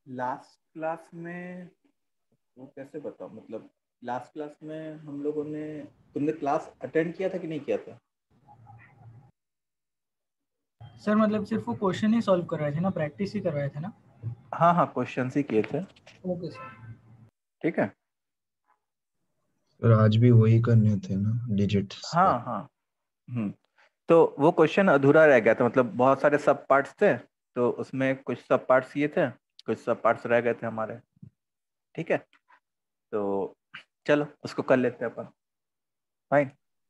Last class में वो कैसे बताऊँ, मतलब लास्ट क्लास में हम लोगों ने, तुमने क्लास अटेंड किया था कि नहीं किया था? सर मतलब सिर्फ वो क्वेश्चन ही सॉल्व करवाए थे ना, प्रैक्टिस ही करवाए थे ना? हाँ हाँ, क्वेश्चन ही किए थे। Okay sir. ठीक है। और आज भी वही करने थे ना, डिजिट्स का। हाँ हाँ। तो वो क्वेश्चन अधूरा रह गया था, मतलब बहुत सारे सब पार्ट्स थे, तो उसमें कुछ सब पार्ट्स ये थे, कुछ सब पार्ट्स रह गए थे हमारे। ठीक है, तो चलो उसको कर लेते हैं अपन। Fine.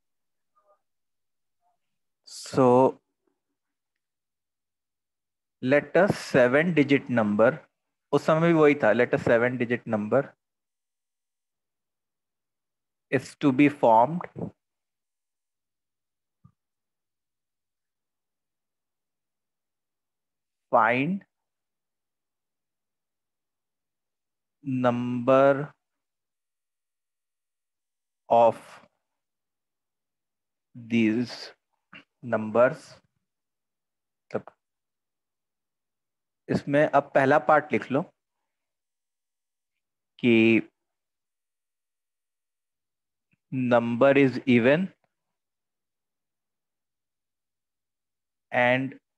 So let a 7 digit number, उस समय भी वही था, let a 7 digit number is to be formed find number of these numbers। तब इसमें अब पहला पार्ट लिख लो कि number is even and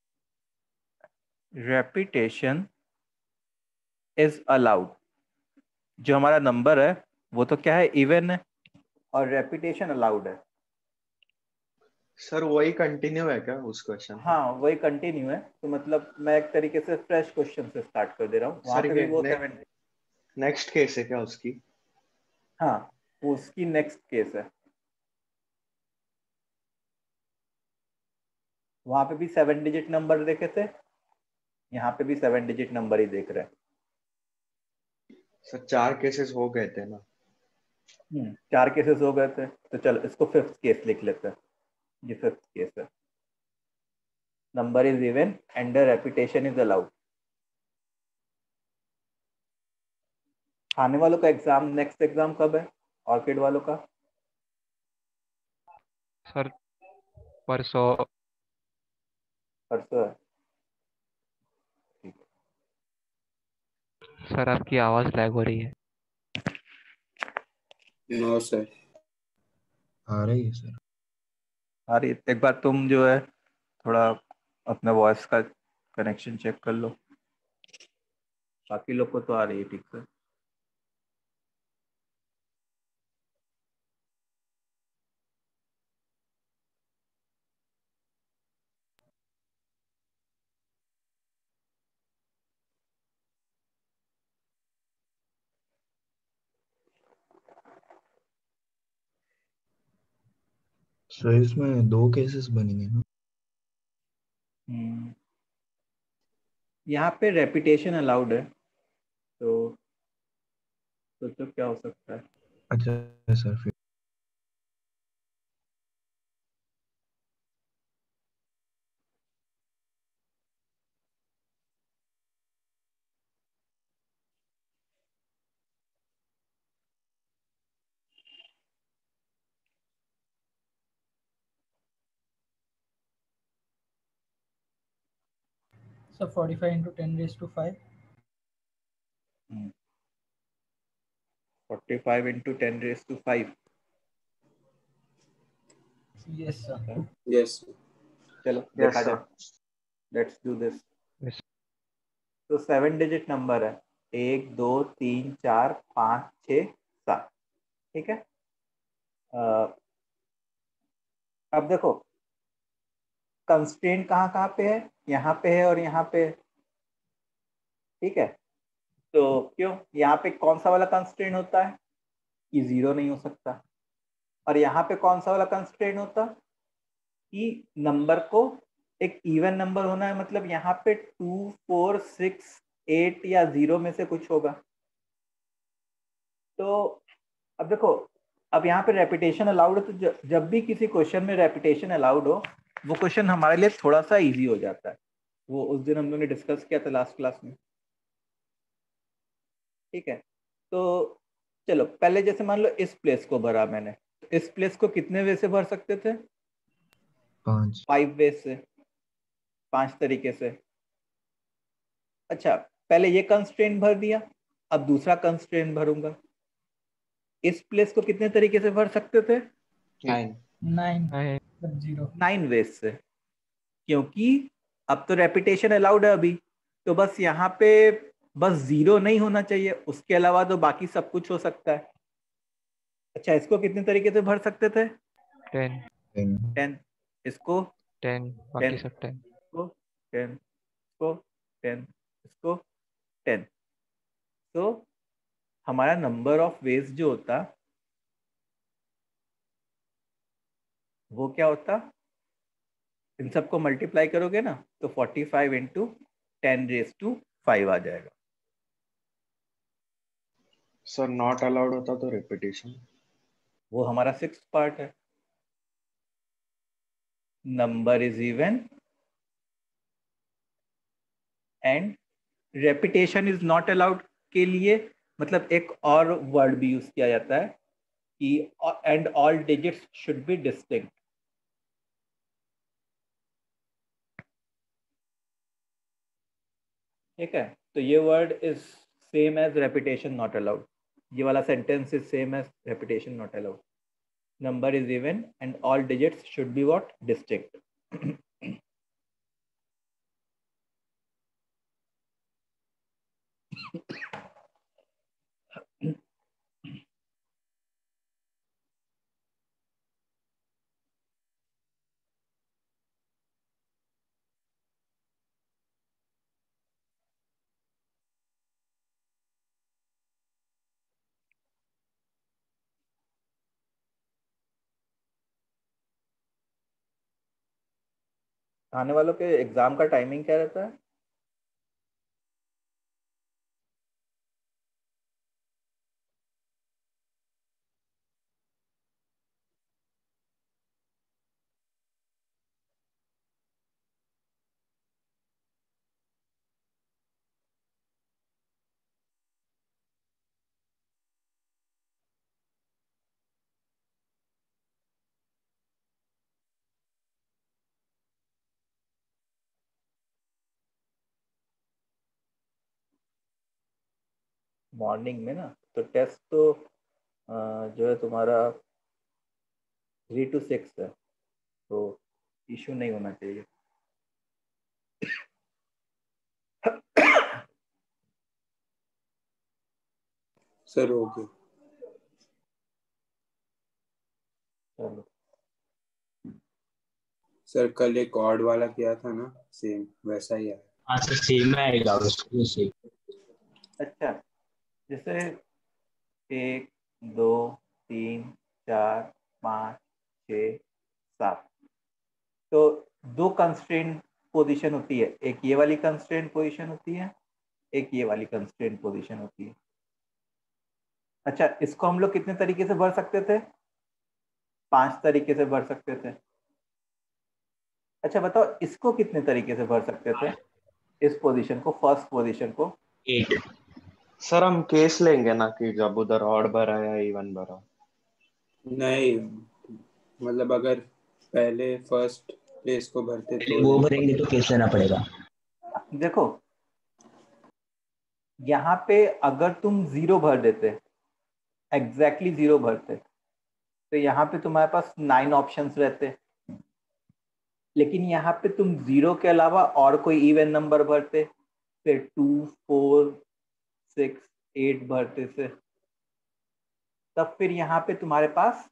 repetition is allowed. जो हमारा नंबर है वो तो क्या है, इवन है, और रेपिटेशन अलाउड है। सर वही कंटिन्यू है क्या उस क्वेश्चन का? हाँ वही कंटिन्यू है, तो मतलब मैं एक तरीके से फ्रेश क्वेश्चन से स्टार्ट कर दे रहा हूँ, वहां सर पे भी ये वो 7। नेक्स्ट केस है क्या उसकी? हाँ, वो उसकी नेक्स्ट केस है। वहां पे भी 7 डिजिट नंबर देखे थे, यहाँ पे भी 7 डिजिट नंबर ही देख रहे हैं। सर 4 केसेस हो गए थे ना। 4 केसेस हो गए थे, तो चलो इसको फिफ्थ केस लिख लेते हैं। ये फिफ्थ केस है, number is even and repetition is allowed. आने वालों का एग्जाम, नेक्स्ट एग्जाम कब है ऑर्किड वालों का? सर परसों। परसों है। ठीक सर आपकी आवाज़ लैग हो रही है। No sir. आ रही है सर। अरे एक बार तुम जो है थोड़ा अपना वॉइस का कनेक्शन चेक कर लो, बाकी लोग को तो आ रही है ठीक से। सर इसमें 2 केसेस बनेंगे ना? यहाँ पे रेपिटेशन अलाउड है, तो सोचो क्या हो सकता है। अच्छा सर, फिर sir 45 into 10 raised to 5। 45 into 10⁵. Yes sir. Yes. चलो यस देखा सर। जाए, लेट्स डू दिस। Yes, तो 7 डिजिट नंबर है, 1 2 3 4 5 6 7। ठीक है। अब देखो कंस्ट्रेंट कहाँ कहाँ पे है, यहाँ पे है और यहाँ पे है। ठीक है, तो क्यों यहाँ पे कौन सा वाला कंस्ट्रेंट होता है कि 0 नहीं हो सकता, और यहाँ पे कौन सा वाला कंस्ट्रेंट होता कि नंबर को एक इवन नंबर होना है, मतलब यहाँ पे 2 4 6 8 या 0 में से कुछ होगा। तो अब देखो, अब यहाँ पे रेपिटेशन अलाउड है, तो जब भी किसी क्वेश्चन में रेपिटेशन अलाउड हो, वो क्वेश्चन हमारे लिए थोड़ा सा इजी हो जाता है। वो उस दिन हम लोगों ने डिस्कस किया था लास्ट क्लास में। ठीक है, तो चलो पहले जैसे मान लो इस प्लेस को भरा मैंने, इस प्लेस को कितने वे से भर सकते थे? 5। 5 वे से, 5 तरीके से। अच्छा, पहले ये कंस्ट्रेंट भर दिया, अब दूसरा कंस्ट्रेंट भरूंगा। इस प्लेस को कितने तरीके से भर सकते थे? 9। 9 0। 9 वेज से, क्योंकि अब तो रेपिटेशन अलाउड है अभी, तो बस यहाँ पे बस 0 नहीं होना चाहिए, उसके अलावा तो बाकी सब कुछ हो सकता है। अच्छा, इसको कितने तरीके से भर सकते थे? 10 10। इसको 10 बाकी 10, सब 10। इसको 10, इसको 10, इसको 10। तो हमारा नंबर ऑफ वेज जो होता वो क्या होता? इन सबको मल्टीप्लाई करोगे ना तो 45 इंटू 10⁵ आ जाएगा। सर नॉट अलाउड होता तो रिपीटेशन? वो हमारा 6th पार्ट है। Number is even and repetition is not allowed के लिए मतलब एक और वर्ड भी यूज किया जाता है कि and all digits should be distinct. ठीक है, तो ये word is same as repetition not allowed. ये वाला sentence is same as repetition not allowed. Number is even and all digits should be what? Distinct. आने वालों के एग्जाम का टाइमिंग क्या रहता है? मॉर्निंग में ना, तो टेस्ट तो जो है तुम्हारा 3 to 6 है, तो इशू नहीं होना चाहिए। Sir okay. चलो, सर कल एक ऑड वाला किया था ना, सेम वैसा ही है। हाँ सर सेम आएगा उसको से। अच्छा, जैसे 1 2 3 4 5 6 7, तो 2 कंस्ट्रेंट पोजीशन होती है, एक ये वाली कंस्ट्रेंट पोजीशन होती है, एक ये वाली कंस्ट्रेंट पोजीशन होती है। अच्छा, इसको हम लोग कितने तरीके से भर सकते थे? 5 तरीके से भर सकते थे। अच्छा बताओ, इसको कितने तरीके से भर सकते थे? इस पोजीशन को, फर्स्ट पोजीशन को? 8। सर हम केस लेंगे ना कि जब उधर ऑड भरा या इवन भरा। नहीं मतलब अगर पहले फर्स्ट प्लेस को भरते पहले तो वो भरेंगे तो केस लेना पड़ेगा। देखो, यहाँ पे अगर तुम 0 भर देते, एग्जैक्टली 0 भरते, तो यहाँ पे तुम्हारे पास 9 ऑप्शंस रहते। लेकिन यहाँ पे तुम 0 के अलावा और कोई इवन नंबर भरते, फिर 2 4 6 8 भरते से, तब फिर यहाँ पे तुम्हारे पास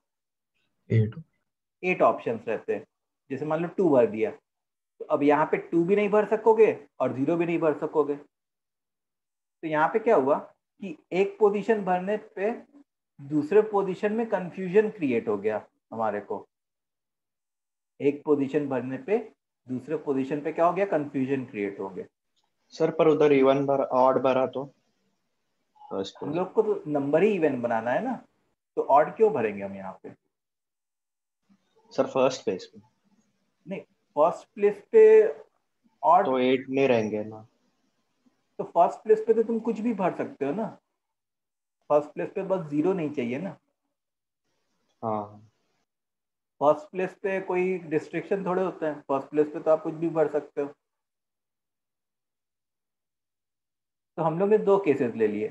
8 ऑप्शंस रहते हैं। जैसे मान लो 2 भर दिया, तो अब यहाँ पे 2 भी नहीं भर सकोगे और 0 भी नहीं भर सकोगे। तो यहाँ पे क्या हुआ कि एक पोजीशन भरने पे दूसरे पोजीशन में कंफ्यूजन क्रिएट हो गया हमारे को। एक पोजीशन भरने पे दूसरे पोजीशन पे क्या हो गया? कंफ्यूजन क्रिएट हो गया। सर पर उधर इवन भरा, ऑड भरा तो फर्स्ट हम प्लेस। लोग को तो नंबर ही इवन बनाना है ना, तो ऑड क्यों भरेंगे हम यहाँ पे? सर फर्स्ट प्लेस पे नहीं, फर्स्ट प्लेस पे ऑड, तो 8 नहीं रहेंगे ना। तो फर्स्ट प्लेस पे तो तुम कुछ भी भर सकते हो ना। फर्स्ट प्लेस पे बस 0 नहीं चाहिए ना। हाँ फर्स्ट प्लेस पे कोई रिस्ट्रिक्शन थोड़े होते हैं, फर्स्ट प्लेस पे तो आप कुछ भी भर सकते हो। तो हम लोग ने 2 केसेस ले लिए,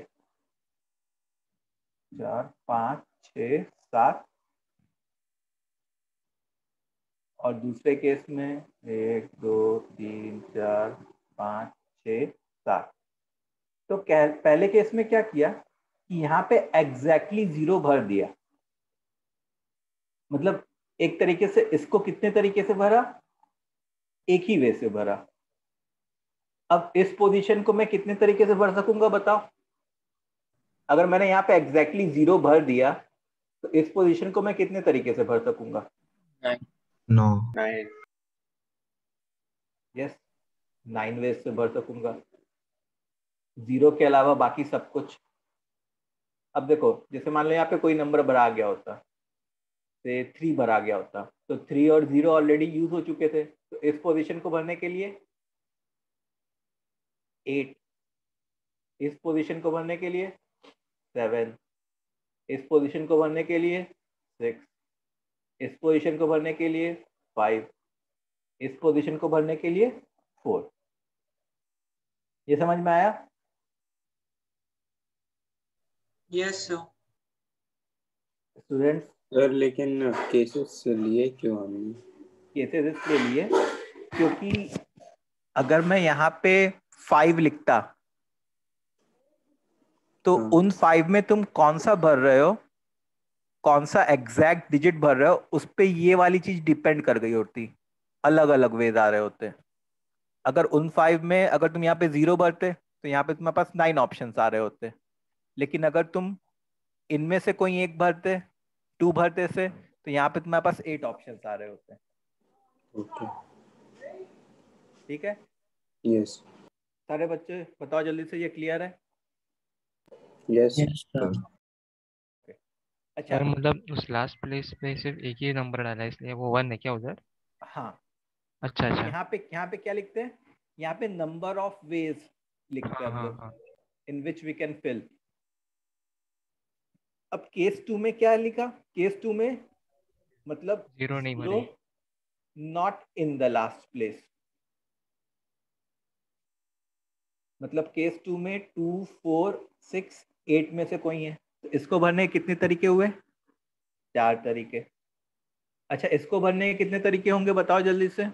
4 5 6 7, और दूसरे केस में 1 2 3 4 5 6 7। तो पहले केस में क्या किया कि यहाँ पे एग्जैक्टली 0 भर दिया, मतलब एक तरीके से इसको कितने तरीके से भरा, एक ही वे से भरा। अब इस पोजीशन को मैं कितने तरीके से भर सकूंगा बताओ? अगर मैंने यहाँ पे एग्जैक्टली 0 भर दिया तो इस पोजीशन को मैं कितने तरीके से भर सकूंगा? 9। 9। यस, 9 वेज से भर सकूंगा, 0 के अलावा बाकी सब कुछ। अब देखो, जैसे मान लो यहाँ पे कोई नंबर भरा गया होता, से 3 भरा गया होता, तो 3 और 0 ऑलरेडी यूज हो चुके थे, तो इस पोजीशन को भरने के लिए 8, इस पोजीशन को भरने के लिए 7, इस पोजीशन को भरने के लिए 6, इस पोजीशन को भरने के लिए 5, इस पोजीशन को भरने के लिए 4। ये समझ में आया? Yes sir. स्टूडेंट्स, सर लेकिन केसेस लिए क्यों हमने? केसेस इसलिए लिए क्योंकि अगर मैं यहाँ पे 5 लिखता तो हाँ। उन 5 में तुम कौन सा भर रहे हो, कौन सा एग्जैक्ट डिजिट भर रहे हो, उस पे ये वाली चीज डिपेंड कर गई होती, अलग अलग वेज आ रहे होते। अगर उन 5 में अगर तुम यहाँ पे 0 भरते तो यहाँ पे तुम्हारे पास 9 ऑप्शंस आ रहे होते, लेकिन अगर तुम इनमें से कोई एक भरते, 2 भरते से, तो यहाँ पे तुम्हारे पास 8 ऑप्शंस आ रहे होते। ओके। ठीक है यस। सारे बच्चे, बताओ जल्दी से, ये क्लियर है? यस। Yes sir. अच्छा, सर मतलब उस लास्ट प्लेस पे सिर्फ एक ही नंबर डाला है इसलिए वो 1 है क्या उधर? हाँ, अच्छा अच्छा। यहाँ पे क्या लिखते हैं? यहाँ पे नंबर ऑफ वेज लिखते हैं हाँ हम हाँ लोग, हाँ। In which we can fill. अब केस 2 में क्या लिखा? केस 2 में मतलब 0 नहीं 0 भरे। Not in the last place, मतलब केस 2 में 2 4 6 8 में से कोई है, तो इसको भरने के कितने तरीके हुए? 4 तरीके। अच्छा, इसको भरने के कितने तरीके होंगे बताओ जल्दी से?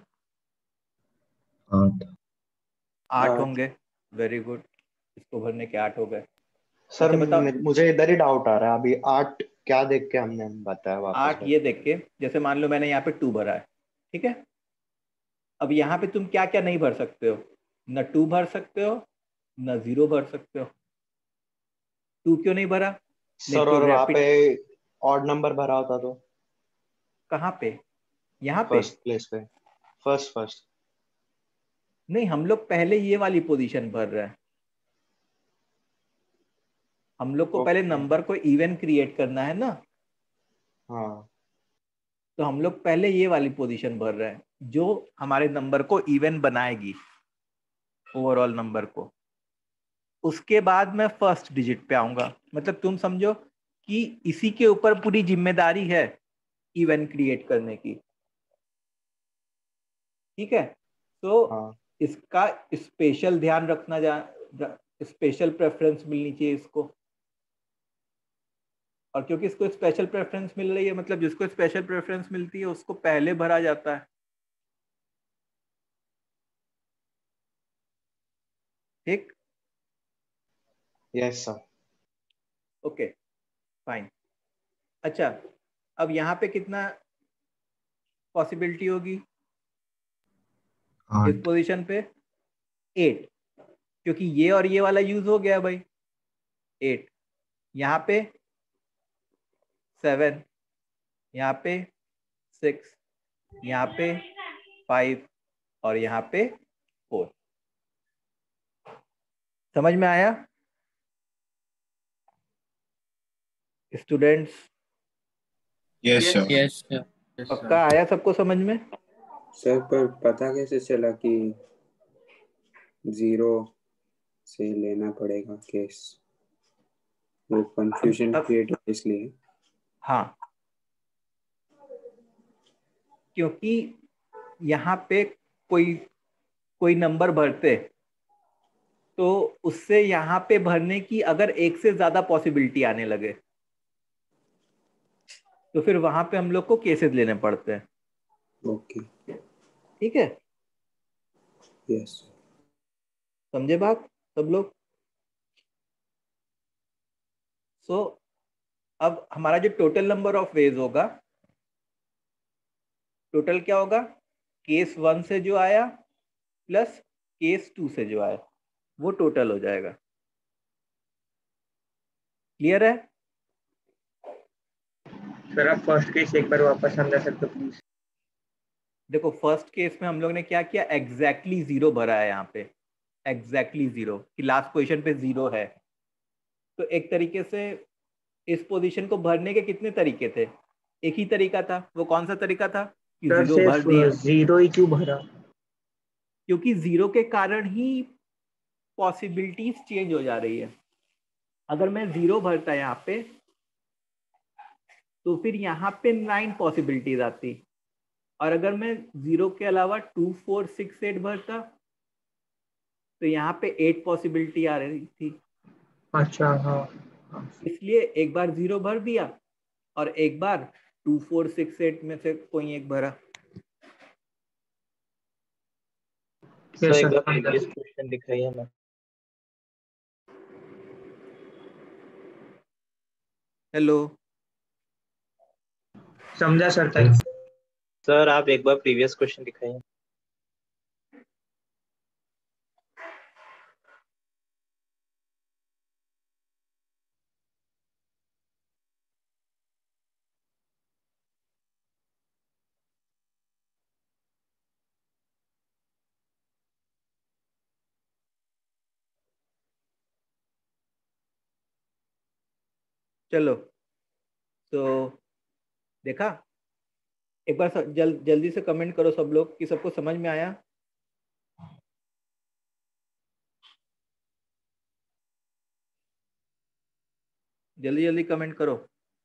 8। 8 8। होंगे। वेरी गुड, इसको भरने के 8 हो गए। सर अच्छा बताओ, मुझे इधर ही डाउट आ रहा है अभी, 8 क्या देख के हमने बताया वापस 8 ये देख के, जैसे मान लो मैंने यहाँ पे 2 भरा है, ठीक है? अब यहाँ पे तुम क्या क्या नहीं भर सकते हो? न 2 भर सकते हो, न 0 भर सकते हो। 2 क्यों नहीं भरा? नहीं सर, तो और वहां पे रैपिड। ऑड नंबर भरा होता तो कहाँ पे? यहाँ पे? फर्स्ट प्लेस पे, फर्स्ट। नहीं, हम लोग पहले ये वाली पोजीशन भर रहे हैं, हम लोग को पहले ओके। नंबर को इवन क्रिएट करना है ना, हाँ। तो हम लोग पहले ये वाली पोजीशन भर रहे हैं जो हमारे नंबर को इवन बनाएगी, ओवरऑल नंबर को। उसके बाद मैं फर्स्ट डिजिट पे आऊंगा, मतलब तुम समझो कि इसी के ऊपर पूरी जिम्मेदारी है इवन क्रिएट करने की। ठीक है, तो हाँ। इसका स्पेशल ध्यान रखना, स्पेशल प्रेफरेंस मिलनी चाहिए इसको। और क्योंकि इसको स्पेशल प्रेफरेंस मिल रही है, मतलब जिसको स्पेशल प्रेफरेंस मिलती है उसको पहले भरा जाता है। ठीक, यस सर। Okay fine. अच्छा, अब यहाँ पे कितना पॉसिबिलिटी होगी? इस 8। पोजीशन पे 8, क्योंकि ये और ये वाला यूज हो गया भाई। 8 यहाँ पे, 7 यहाँ पे, 6 यहाँ पे, 5 और यहाँ पे 4। समझ में आया students? Yes sir. Yes sir. पक्का आया सबको समझ में? सर पर पता कैसे चला कि 0 से लेना पड़ेगा केस? वो कंफ्यूजन अब क्रिएट हो इसलिए। हाँ, क्योंकि यहाँ पे कोई कोई नंबर भरते तो उससे यहाँ पे भरने की अगर एक से ज्यादा पॉसिबिलिटी आने लगे तो फिर वहां पे हम लोग को केसेस लेने पड़ते हैं। ओके। ठीक है, यस। समझे बात सब लोग? सो अब हमारा जो टोटल नंबर ऑफ वेज होगा, टोटल क्या होगा, केस 1 से जो आया प्लस केस 2 से जो आया, वो टोटल हो जाएगा। क्लियर है? सर आप फर्स्ट केस एक बार वापस समझा सकते हो प्लीज? देखो फर्स्ट केस में हम लोग ने क्या किया, एग्जैक्टली जीरो भरा है यहाँ पे, एग्जैक्टली जीरो कि लास्ट पोजीशन पे जीरो है। तो एक तरीके से इस पोजीशन को भरने के कितने तरीके थे, एक ही तरीका था। वो कौन सा तरीका था कि सर जीरो भर सिर्फ दिया, जीरो ही क्यों भरा? क्योंकि जीरो के कारण ही पॉसिबिलिटीज चेंज हो जा रही है। अगर मैं जीरो भरता यहाँ पे तो फिर यहाँ पे 9 पॉसिबिलिटीज आती, और अगर मैं जीरो के अलावा 2 4 6 8 भरता तो यहाँ पे 8 पॉसिबिलिटी आ रही थी। अच्छा हाँ हाँ। इसलिए एक बार जीरो भर दिया और एक बार 2 4 6 8 में से कोई एक भरा। Yes, एक sir. बार प्रीवियस क्वेश्चन दिखाइए ना। हेलो, समझा सर, थैंक सर आप एक बार प्रीवियस क्वेश्चन दिखाइए। चलो तो देखा, एक बार जल्दी से कमेंट करो सब लोग कि सबको समझ में आया। जल्दी जल्दी कमेंट करो।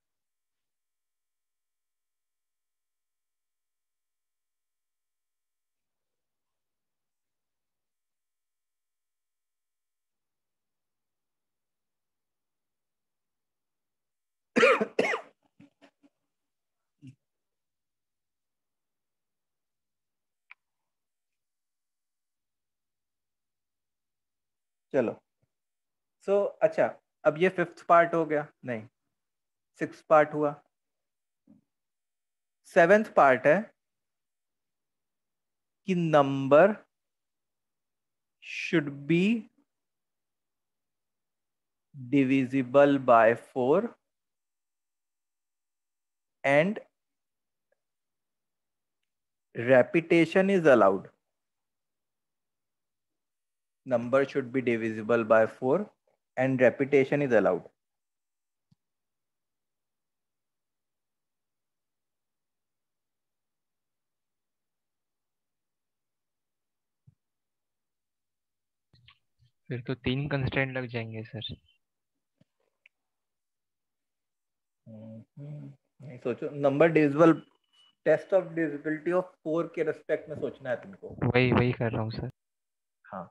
चलो अच्छा, अब ये 5th पार्ट हो गया, नहीं 6th पार्ट हुआ। 7th पार्ट है कि number should be divisible by 4 and repetition is allowed. Number should be divisible by 4 and repetition is allowed. फिर तो 3 कंस्ट्रेंट लग जाएंगे सर। नहीं सोचो, number divisible, test of divisibility of 4 के रेस्पेक्ट में सोचना है तुमको। वही वही कर रहा हूँ सर। हाँ,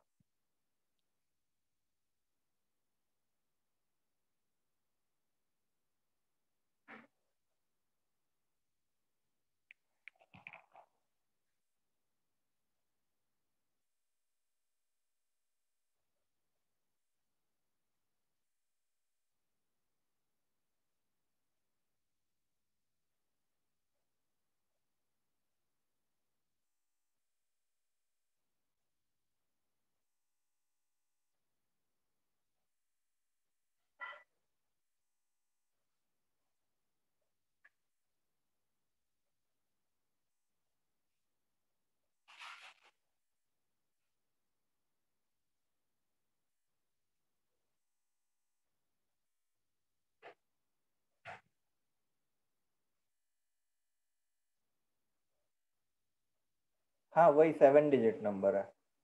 हाँ वही 7 डिजिट नंबर है,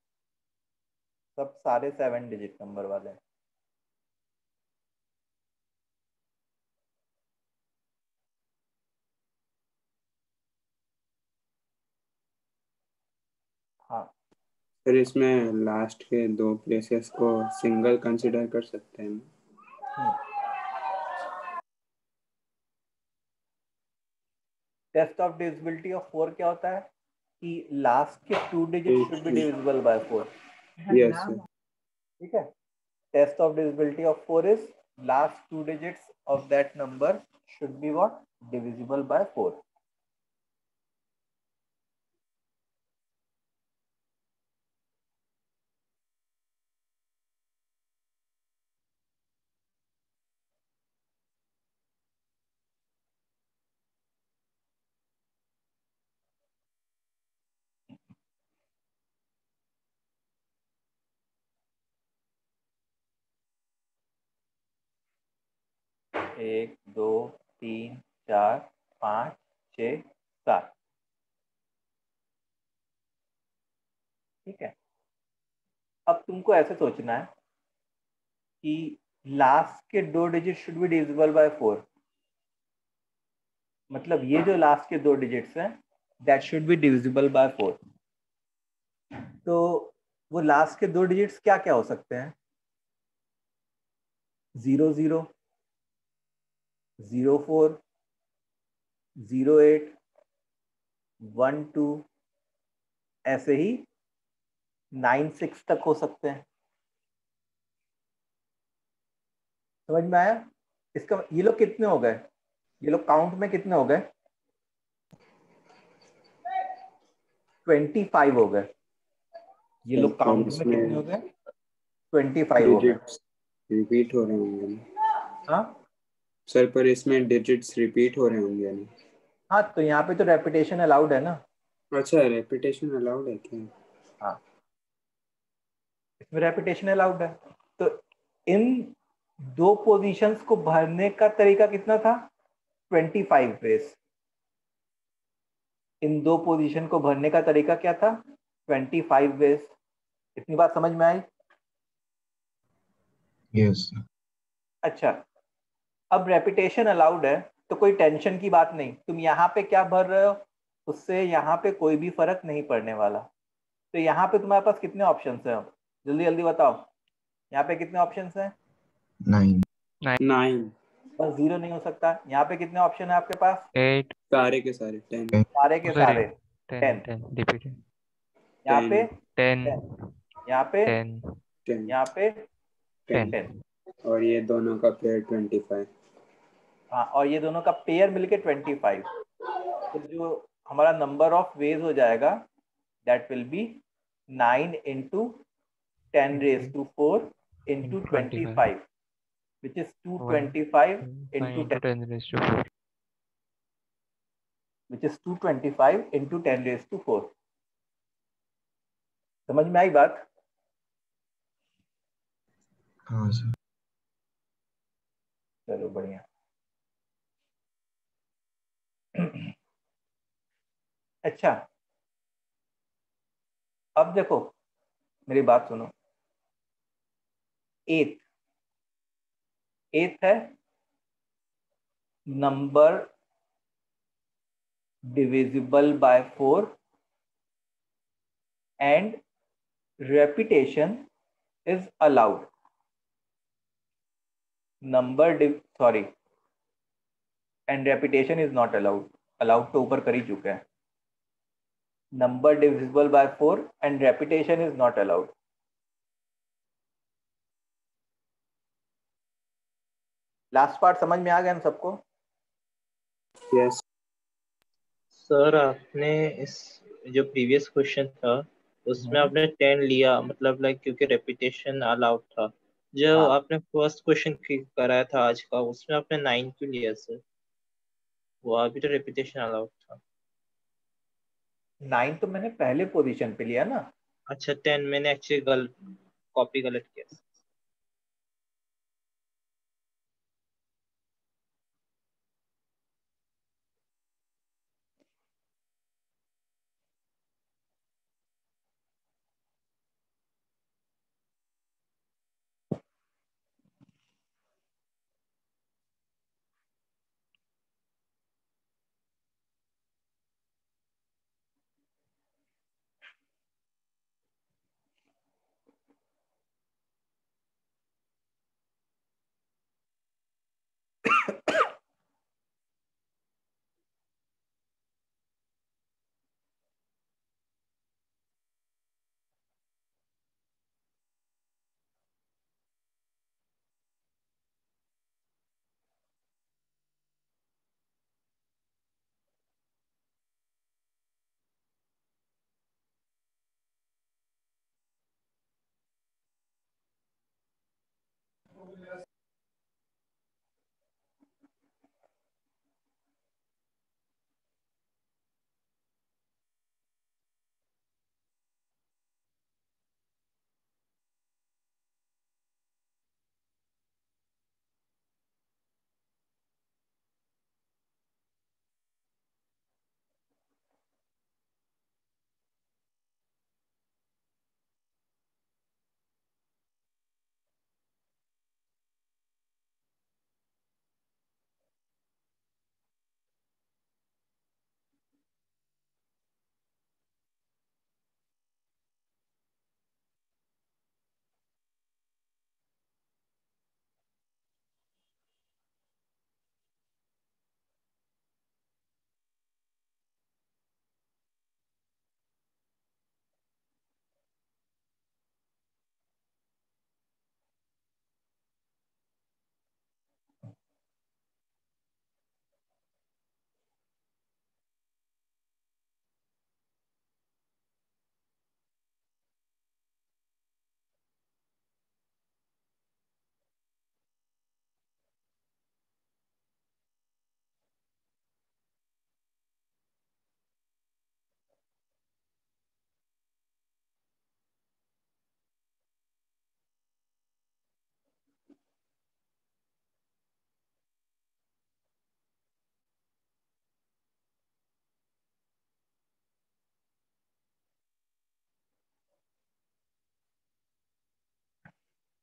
सब सारे 7 डिजिट नंबर वाले हैं। हाँ फिर इसमें लास्ट के दो प्लेसेस को सिंगल कंसिडर कर सकते हैं। टेस्ट ऑफ डिविजिबिलिटी ऑफ 4 क्या होता है कि लास्ट के 2 digit should be divisible by 4। Yes sir. ठीक है, test of divisibility of 4 is last 2 digits of that number should be what? Divisible by 4. एक, दो, तीन, चार, 5, 6, 7। ठीक है, अब तुमको ऐसे सोचना है कि लास्ट के 2 digit should be divisible by 4। मतलब ये जो लास्ट के 2 डिजिट्स हैं that should be divisible by 4। तो वो लास्ट के 2 डिजिट्स क्या क्या हो सकते हैं? 0 0, 0 4, 0 8, 1 2, ऐसे ही 9 6 तक हो सकते हैं। समझ में आया? इसका ये लोग कितने हो गए? ये लोग काउंट में कितने हो गए? 25 हो गए। ये लोग काउंट में कितने हो गए? 25 हो गए। डिजिट्स रिपीट हो रहे होंगे ना हाँ सर, पर इसमें डिजिट्स रिपीट हो रहे होंगे ना? हाँ, तो यहाँ पे तो रेपिटेशन अलाउड है ना। अच्छा, रेपिटेशन अलाउड है क्या? हाँ, इसमें रेपिटेशन अलाउड है। तो इन दो पोजीशंस को भरने का तरीका कितना था? 25 वेज। इन दो पोजीशन को भरने का तरीका क्या था? 25 वेज। इतनी बात समझ में आई? Yes sir. अच्छा, अब रेपिटेशन अलाउड है तो कोई टेंशन की बात नहीं। तुम यहाँ पे क्या भर रहे हो उससे यहाँ पे कोई भी फर्क नहीं पड़ने वाला। तो यहाँ पे तुम्हारे पास कितने ऑप्शंस हैं? अब जल्दी जल्दी बताओ, यहाँ पे कितने ऑप्शंस हैं? 9। 9। बस 0 नहीं हो सकता। यहाँ पे कितने ऑप्शन है आपके पास? 8 सारे के सारे 10। सारे के सॉरी सारे 10 10। 10 रिपीटेड यहाँ पे 10 10, यहाँ पे 10 10 यहाँ पे 10 10। और ये दोनों का पेयर 25। हाँ, और ये दोनों का पेयर मिलके 25। तो जो हमारा नंबर ऑफ वेज हो जाएगा that will be 9 into 10 raise to 4 into 25, which is 225 into 10, 10 raised to 4 which is 225 into 10 raised to 4। समझ में आई बात? हाँ सर। चलो बढ़िया। अच्छा, अब देखो मेरी बात सुनो। एथ है number divisible by 4 and repetition is allowed. Sorry, and repetition is not allowed. Allowed तो ऊपर कर ही चुके हैं। Number divisible by 4 and repetition is not allowed. Last part समझ में आ गया हम सबको? यस सर आपने इस जो प्रीवियस क्वेश्चन था उसमें आपने 10 लिया, मतलब लाइक क्योंकि रेपिटेशन अलाउड था। जो हाँ, आपने फर्स्ट क्वेश्चन कराया था आज का उसमें आपने 9 क्यों लिया सर? वो अभी तो रेपिटेशन अलाउड था। 9 तो मैंने पहले पोजीशन पे लिया ना। अच्छा 10 मैंने एक्चुअली कॉपी गलत किया।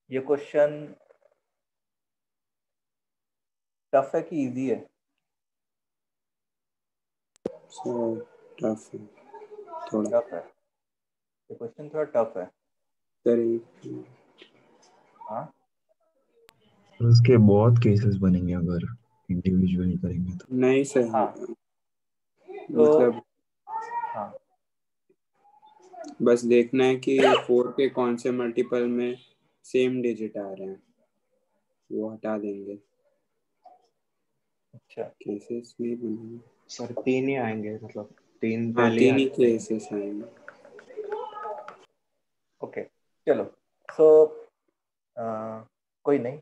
ये क्वेश्चन टफ है कि इजी है? सो टफ है थोड़ा। टफ है, ये क्वेश्चन थोड़ा टफ है। सर हाँ, तो उसके बहुत केसेस बनेंगे अगर इंडिविजुअली करेंगे तो। नहीं सर, हाँ। मतलब हाँ, बस देखना है कि 4 के कौन से मल्टीपल में सेम डिजिट आ रहे हैं, वो हटा देंगे। अच्छा। केसेस नहीं बनेंगे सर 3 ही आएंगे, मतलब 3 हाँ, पहले 3 ही आते हैं। केसेस आएंगे। ओके चलो। सो कोई नहीं,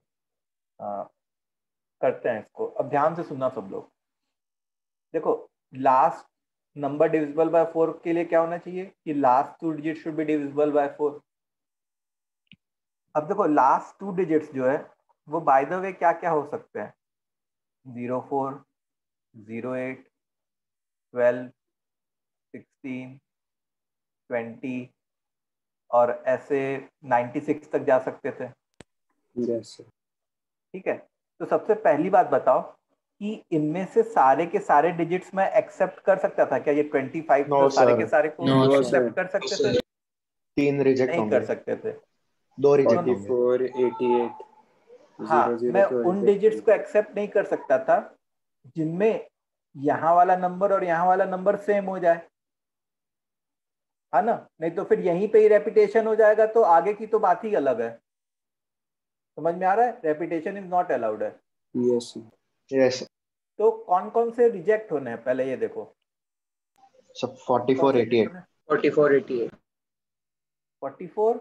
करते हैं इसको। अब ध्यान से सुनना सब लोग। देखो, लास्ट नंबर डिविजिबल बाय 4 के लिए क्या होना चाहिए कि last 2 digit should be divisible by 4। अब देखो, लास्ट 2 डिजिट्स जो है वो बाय द वे क्या क्या हो सकते हैं? 04, 08, 12, 16, 20 और ऐसे 96 तक जा सकते थे। Yes sir. ठीक है, तो सबसे पहली बात बताओ कि इनमें से सारे के सारे डिजिट्स में एक्सेप्ट कर सकता था क्या? ये 25 नो तो सारे सर, के सारे को नो सर। एक्सेप्ट कर सकते थे? 3 रिजेक्ट नहीं होंगे, कर सकते थे। 2 रिजेक्ट सुनो, होंगे। 44, 88, हाँ, 00 मैं तो उन reject डिजिट्स को होंगे। एक्सेप्ट नहीं कर सकता था जिनमें यहाँ वाला नंबर और यहाँ वाला नंबर सेम हो जाए, है ना? नहीं तो फिर यहीं पे ही रेपिटेशन हो जाएगा, तो आगे की तो बात ही अलग है। समझ में आ रहा है? रेपिटेशन इज नॉट अलाउड है। Yes sir. यस तो कौन कौन से रिजेक्ट होने हैं पहले ये देखो। सब। कौन कौन 44, से 88। 44, 88। 44,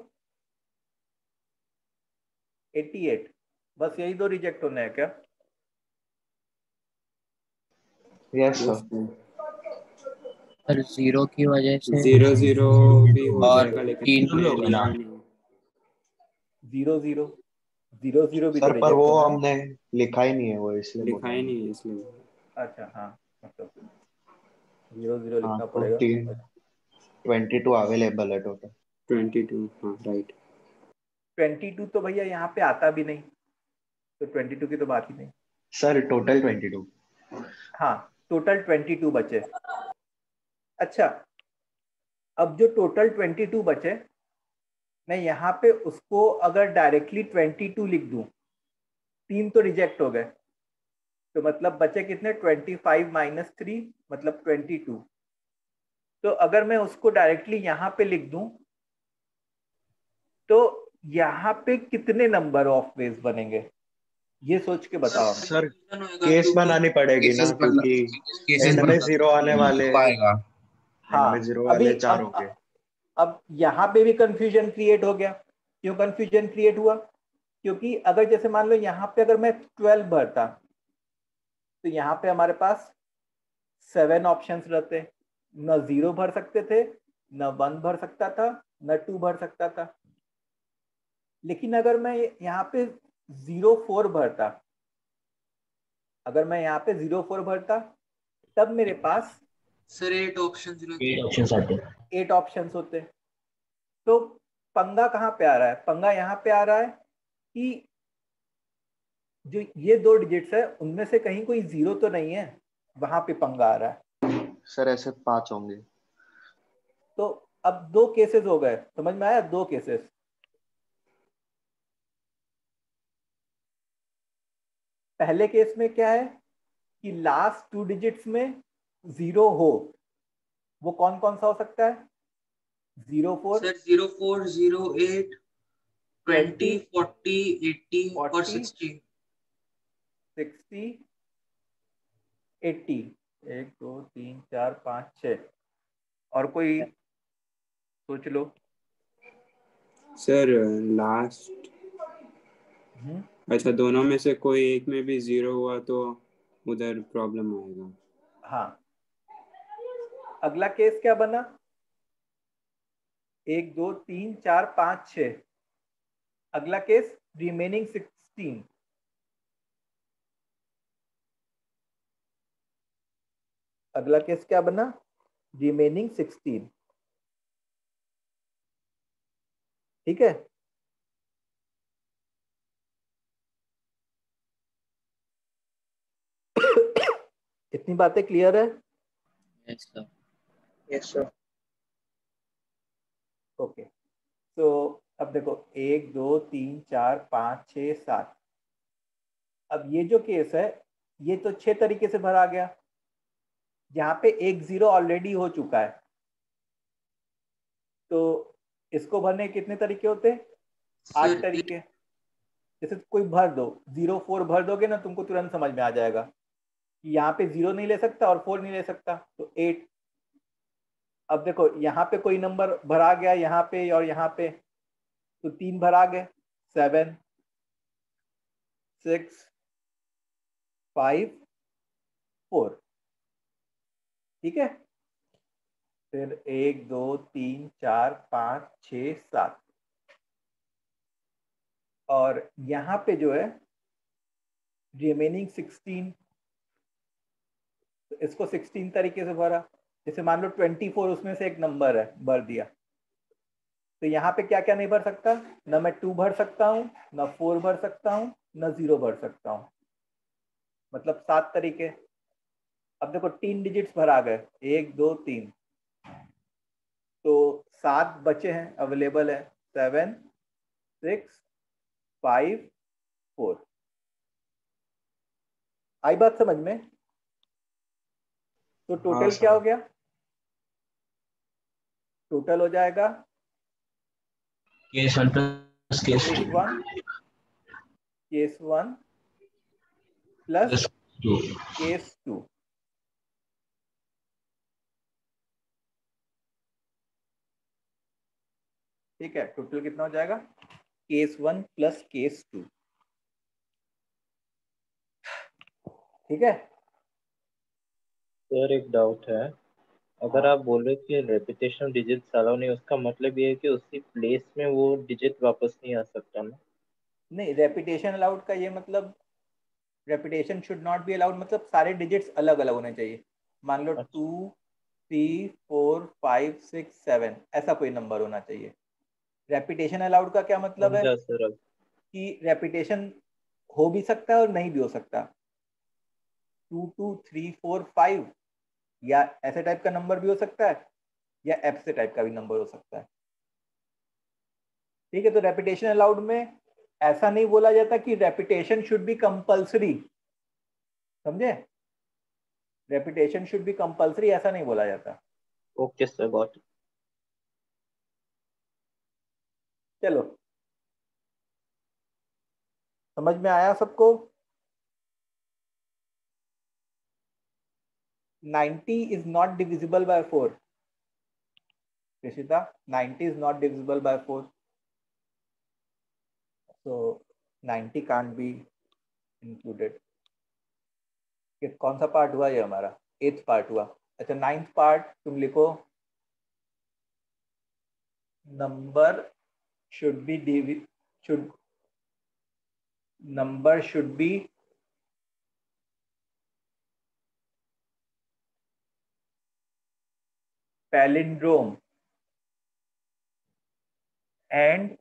88, बस यही दो रिजेक्ट होने हैं क्या? Yes yes sir. Sir. Sir 0 की वजह से 00 भी हो और जाएगा, लेकिन 3 भी हमने होगा लिया ना। नहीं। 00, 00 भी तो सर पर रिजेक्ट वो होना है। हमने लिखा ही नहीं है, वो इसलिए बोल लिखा रहा ही हूँ। नहीं है इसलिए। अच्छा, हाँ, मतलब 00 हाँ लिखना तो पड़ेगा। 22 अवेलेबल है टोटल। 22, हाँ राइट। 22 तो भैया यहाँ पे आता भी नहीं, तो 22 की तो बात ही नहीं। Sir total 22। हाँ, टोटल 22 बचे। अच्छा, अब जो टोटल 22 बचे, मैं यहाँ पे उसको अगर डायरेक्टली 22 लिख दूं, 3 तो रिजेक्ट हो गए, तो मतलब बचे कितने? 25 माइनस 3 मतलब 22। तो अगर मैं उसको डायरेक्टली यहाँ पे लिख दूं, तो यहाँ पे कितने नंबर ऑफ वेज बनेंगे? ये सोच के बताओ हमें। सर केस बनानी पड़ेगी ना, क्योंकि एंड में 0 आने वाले, पाएगा। एंड हाँ, में 0 अभी वाले 4 होंगे। अब यहाँ पे भी कंफ्यूजन क्रिएट हो गया। क्यों कंफ्यूजन क्रिएट हुआ? क्योंकि अगर जैसे मान लो यहाँ पे अगर मैं 12 भरता, तो यहाँ पे हमारे पास 7 ऑप्शंस रहते। न 0 भर सकते थे, न 1 भर सकता था, न 2 भर सकता था। लेकिन अगर मैं यहाँ पे 04 भरता, अगर मैं यहाँ पे 04 भरता, तब मेरे पास सर 8 ऑप्शंस रहते 8 ऑप्शंस आते हैं। 8 ऑप्शंस होते। तो पंगा कहाँ पे आ रहा है? पंगा यहाँ पे आ रहा है कि जो ये दो डिजिट्स है उनमें से कहीं कोई 0 तो नहीं है, वहां पे पंगा आ रहा है। सर ऐसे 5 होंगे। तो अब 2 केसेस हो गए, समझ में आया? 2 केसेस। पहले केस में क्या है कि लास्ट 2 डिजिट्स में 0 हो, वो कौन कौन सा हो सकता है? 04, सर 04, 08, 20, 20, 40, 80 और 40, 60। 60, 80। 1 2 3 4 5 6। और कोई सोच लो। सर लास्ट, अच्छा दोनों में से कोई एक में भी 0 हुआ तो उधर प्रॉब्लम आएगा। हाँ, अगला केस क्या बना? 1 2 3 4 5 6। अगला केस रिमेनिंग 16। अगला केस क्या बना? रिमेनिंग 16। ठीक है, इतनी बातें क्लियर है? Yes sir. Yes sir. Okay, तो अब देखो 1 2 3 4 5 6 7। अब ये जो केस है ये तो 6 तरीके से भरा गया, जहाँ पे एक जीरो ऑलरेडी हो चुका है। तो इसको भरने के कितने तरीके होते हैं? 8 सर तरीके। जैसे कोई भर दो, 0 4 भर दोगे ना, तुमको तुरंत समझ में आ जाएगा कि यहाँ पे 0 नहीं ले सकता और 4 नहीं ले सकता, तो 8। अब देखो यहाँ पे कोई नंबर भरा गया, यहाँ पे और यहाँ पे, तो 3 भरा गए, 7 6 5 4। ठीक है, फिर 1 2 3 4 5 6 7, और यहाँ पे जो है रिमेनिंग 16, तो इसको 16 तरीके से भरा। जैसे मान लो 24 उसमें से एक नंबर है, भर दिया, तो यहाँ पे क्या क्या नहीं भर सकता? ना मैं 2 भर सकता हूँ, ना 4 भर सकता हूँ, ना 0 भर सकता हूँ, मतलब 7 तरीके। अब देखो 3 डिजिट्स भरा गए, 1 2 3, तो 7 बचे हैं, अवेलेबल है, 7 6 5 4। आई बात समझ में? तो हाँ टोटल क्या हो सर। गया? टोटल हो जाएगा case 1 plus case case 2 1 case 1 plus plus 2। Case 2। ठीक है, टोटल कितना हो जाएगा? Case 1 plus case 2। ठीक है। सर एक डाउट है, अगर हाँ, आप बोल रहे कि रेपिटेशन डिजिट्स अलाउ नहीं, उसका मतलब ये है कि उसी प्लेस में वो डिजिट वापस नहीं आ सकता ना? नहीं, रेपिटेशन अलाउड का ये मतलब, repetition should not be allowed मतलब सारे डिजिट्स अलग अलग होने चाहिए। मान लो अच्छा 2 3 4 5 6 7 ऐसा कोई नंबर होना चाहिए। रेपिटेशन अलाउड का क्या मतलब है? समझा सर अब। कि रेपिटेशन हो भी सकता है और नहीं भी हो सकता। 2 2 3 4 5, या ऐसे टाइप का नंबर भी हो सकता है, या एफ से टाइप का भी नंबर हो सकता है। ठीक है, तो रेपिटेशन अलाउड में ऐसा नहीं बोला जाता कि रेपिटेशन शुड बी कंपल्सरी, समझे? रेपिटेशन शुड बी कंपल्सरी ऐसा नहीं बोला जाता। Okay sir, got. चलो, समझ में आया सबको? 90 is not divisible by 4। Rishita, 90 is not divisible by 4, so 90 can't be included। ये कौन सा पार्ट हुआ? ये हमारा 8th पार्ट हुआ। अच्छा, 9th पार्ट तुम लिखो, number should be should number should be palindrome and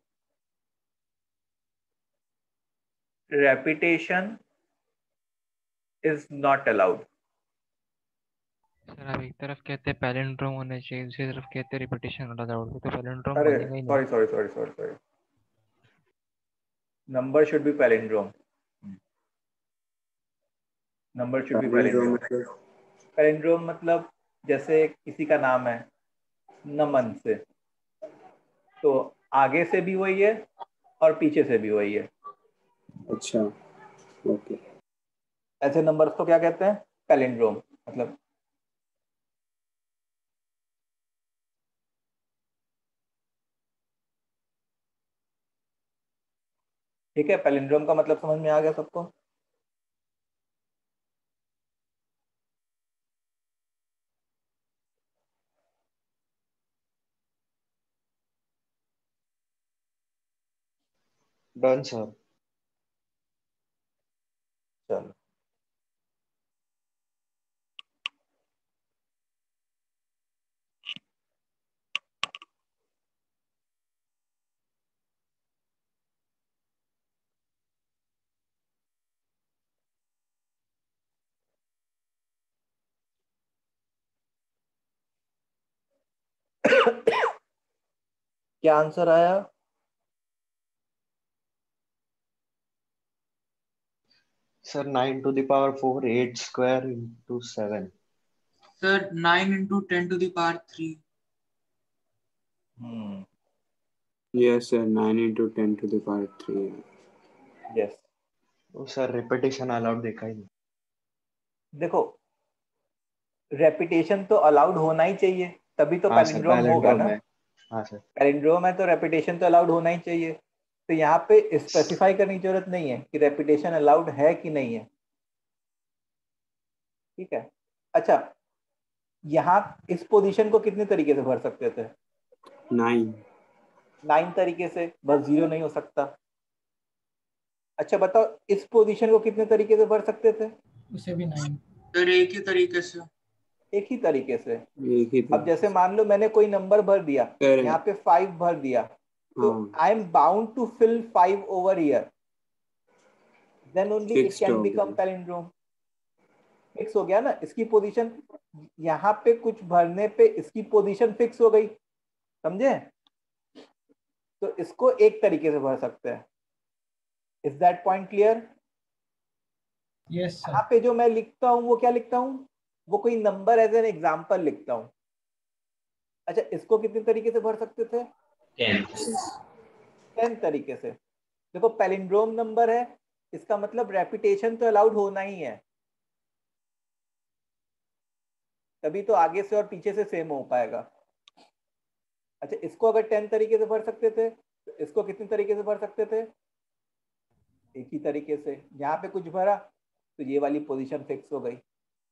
repetition is not allowed। Sir आप एक तरफ कहते हैं पैलिंड्रोम होना चाहिए, दूसरी तरफ कहते हैं रिपीटेशन अलाउड, तो पैलिंड्रोम अरे बनेगा ही नहीं। Sorry sorry sorry sorry sorry, number should be palindrome. Number should be palindrome palindrome. मतलब? पैलिंड्रोम मतलब जैसे किसी का नाम है नमन से, तो आगे से भी वही है और पीछे से भी वही है। अच्छा, ओके। ऐसे नंबर्स को क्या कहते हैं? पैलिंड्रोम। मतलब ठीक है, पैलिंड्रोम का मतलब समझ में आ गया सबको? Done sir. चलो, क्या आंसर आया? Sir 9 to the power 4 8 square into 7. Sir 9 into 10 to the power 3. Yes, sir. 9 into 10 to the power 3. Yes. तो सर रिपीटेशन अलाउड देखा ही नहीं। देखो रेपिटेशन तो अलाउड होना ही चाहिए, तभी तो हाँ सर, पैलिंड्रोम होगा पैलिंड्रोम ना। है। हाँ सर। पैलिंड्रोम है तो रेपिटेशन तो अलाउड होना ही चाहिए। तो यहाँ पे स्पेसिफाई करने की जरूरत नहीं है कि रेपिटेशन अलाउड है कि नहीं है। ठीक है। अच्छा, यहाँ इस पोजीशन को कितने तरीके से भर सकते थे? 9 तरीके से, बस 0 नहीं हो सकता। अच्छा बताओ, इस पोजीशन को कितने तरीके से भर सकते थे? उसे भी 9। सर एक ही तरीके से। एक ही तरीके से। एक ही अब जैसे मान लो मैंने कोई नंबर भर दिया, Correct. यहाँ पे 5 भर दिया, तो I am bound to fill 5 over here, then only it Fixed can हो बिकम गया। पैलिंड्रोम। फिक्स हो गया ना, इसकी पोजीशन यहाँ पे कुछ भरने पे इसकी पोजीशन फिक्स हो गई, समझे? तो इसको एक तरीके से भर सकते हैं। Is that point clear? Yes यहाँ सर। पे जो मैं लिखता हूँ वो क्या लिखता हूँ? वो कोई नंबर एज एन एग्जाम्पल लिखता हूँ। अच्छा, इसको कितने तरीके से भर सकते थे? 10 तरीके से। देखो पैलिंड्रोम नंबर है, इसका मतलब रेपिटेशन तो अलाउड होना ही है, तभी तो आगे से और पीछे से सेम हो पाएगा। अच्छा, इसको अगर 10 तरीके से भर सकते थे, तो इसको कितने तरीके से भर सकते थे? एक ही तरीके से। यहाँ पे कुछ भरा तो ये वाली पोजीशन फिक्स हो गई।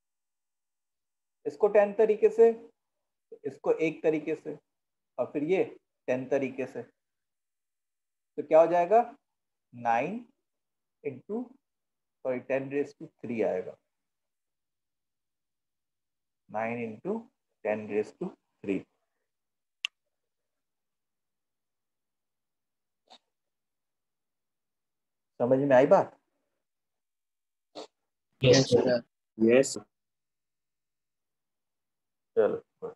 इसको 10 तरीके से, इसको एक तरीके से, और फिर ये 10 तरीके से। तो क्या हो जाएगा? 9 इंटू 10⁻³ आएगा। 9 इंटू 10⁻³ समझ में आई बात? Yes sir. Yes. चलो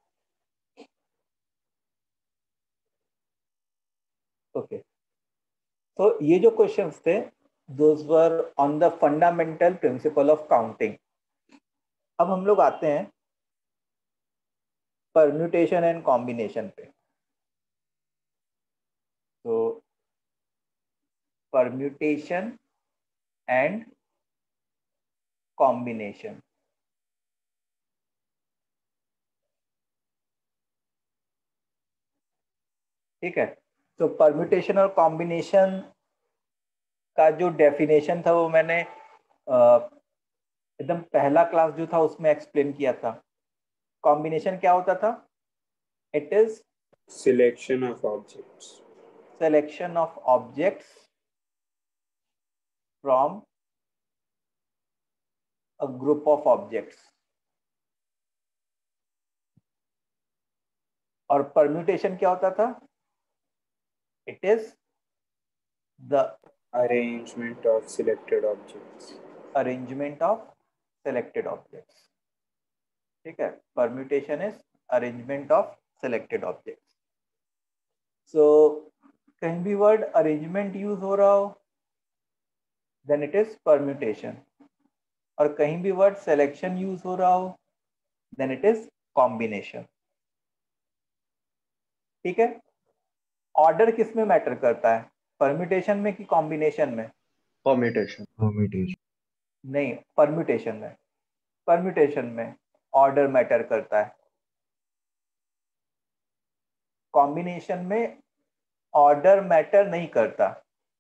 ओके। तो ये जो क्वेश्चंस थे, those were on the fundamental principle of counting. अब हम लोग आते हैं परम्यूटेशन एंड कॉम्बिनेशन पे। तो परम्यूटेशन एंड कॉम्बिनेशन, ठीक है। तो परम्यूटेशन और कॉम्बिनेशन का जो डेफिनेशन था वो मैंने एकदम पहला क्लास जो था उसमें एक्सप्लेन किया था। कॉम्बिनेशन क्या होता था? It is Selection of objects. selection of objects from a group of objects। और परम्यूटेशन क्या होता था? It is the Arrangement of selected objects. Arrangement of selected objects. ठीक है, permutation is arrangement of selected objects. So कहीं भी word arrangement use हो रहा हो देन इट इज परम्यूटेशन, और कहीं भी वर्ड सिलेक्शन यूज हो रहा हो देन इट इज कॉम्बिनेशन। ठीक है। ऑर्डर किस में मैटर करता है, परम्यूटेशन में कि कॉम्बिनेशन में? परम्यूटेशन। नहीं, परम्यूटेशन में। परम्यूटेशन में ऑर्डर मैटर करता है, कॉम्बिनेशन में ऑर्डर मैटर नहीं करता।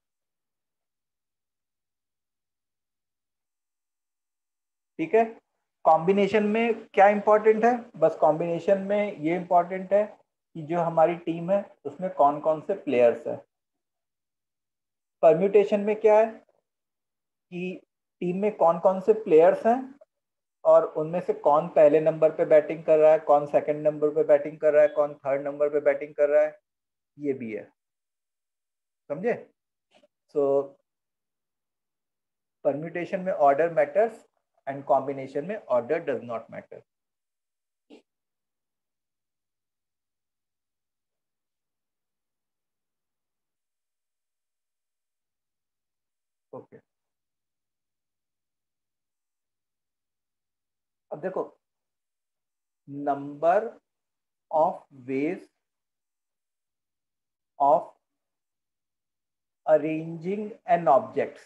ठीक है। कॉम्बिनेशन में क्या इंपॉर्टेंट है? बस कॉम्बिनेशन में ये इंपॉर्टेंट है कि जो हमारी टीम है उसमें कौन कौन से प्लेयर्स है। परम्यूटेशन में क्या है कि टीम में कौन कौन से प्लेयर्स हैं और उनमें से कौन पहले नंबर पे बैटिंग कर रहा है, कौन सेकंड नंबर पे बैटिंग कर रहा है, कौन थर्ड नंबर पे बैटिंग कर रहा है, ये भी है। समझे? सो परम्यूटेशन में ऑर्डर मैटर्स एंड कॉम्बिनेशन में ऑर्डर डज नॉट मैटर। अब देखो, number of ways of arranging n objects,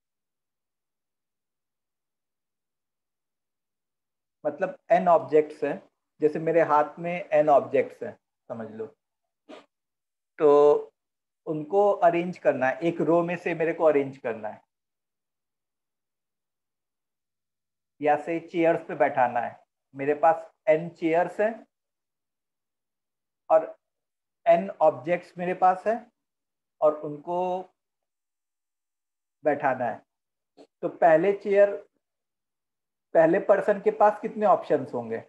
मतलब एन ऑब्जेक्ट्स हैं, जैसे मेरे हाथ में एन ऑब्जेक्ट्स हैं समझ लो, तो उनको अरेंज करना है, एक रो में से मेरे को अरेंज करना है, या से चेयर्स पे बैठाना है। मेरे पास एन चेयर्स हैं और एन ऑब्जेक्ट्स मेरे पास है और उनको बैठाना है। तो पहले पर्सन के पास कितने ऑप्शंस होंगे?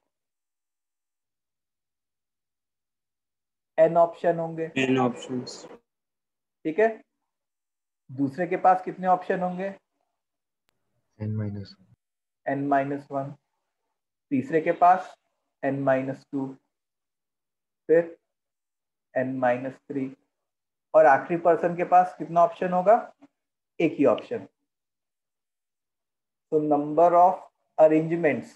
एन ऑप्शन होंगे, n options, ठीक है। दूसरे के पास कितने ऑप्शन होंगे? n-1। n-1। तीसरे के पास n-2, फिर n-3, और आखिरी पर्सन के पास कितना ऑप्शन होगा? एक ही ऑप्शन। तो number of arrangements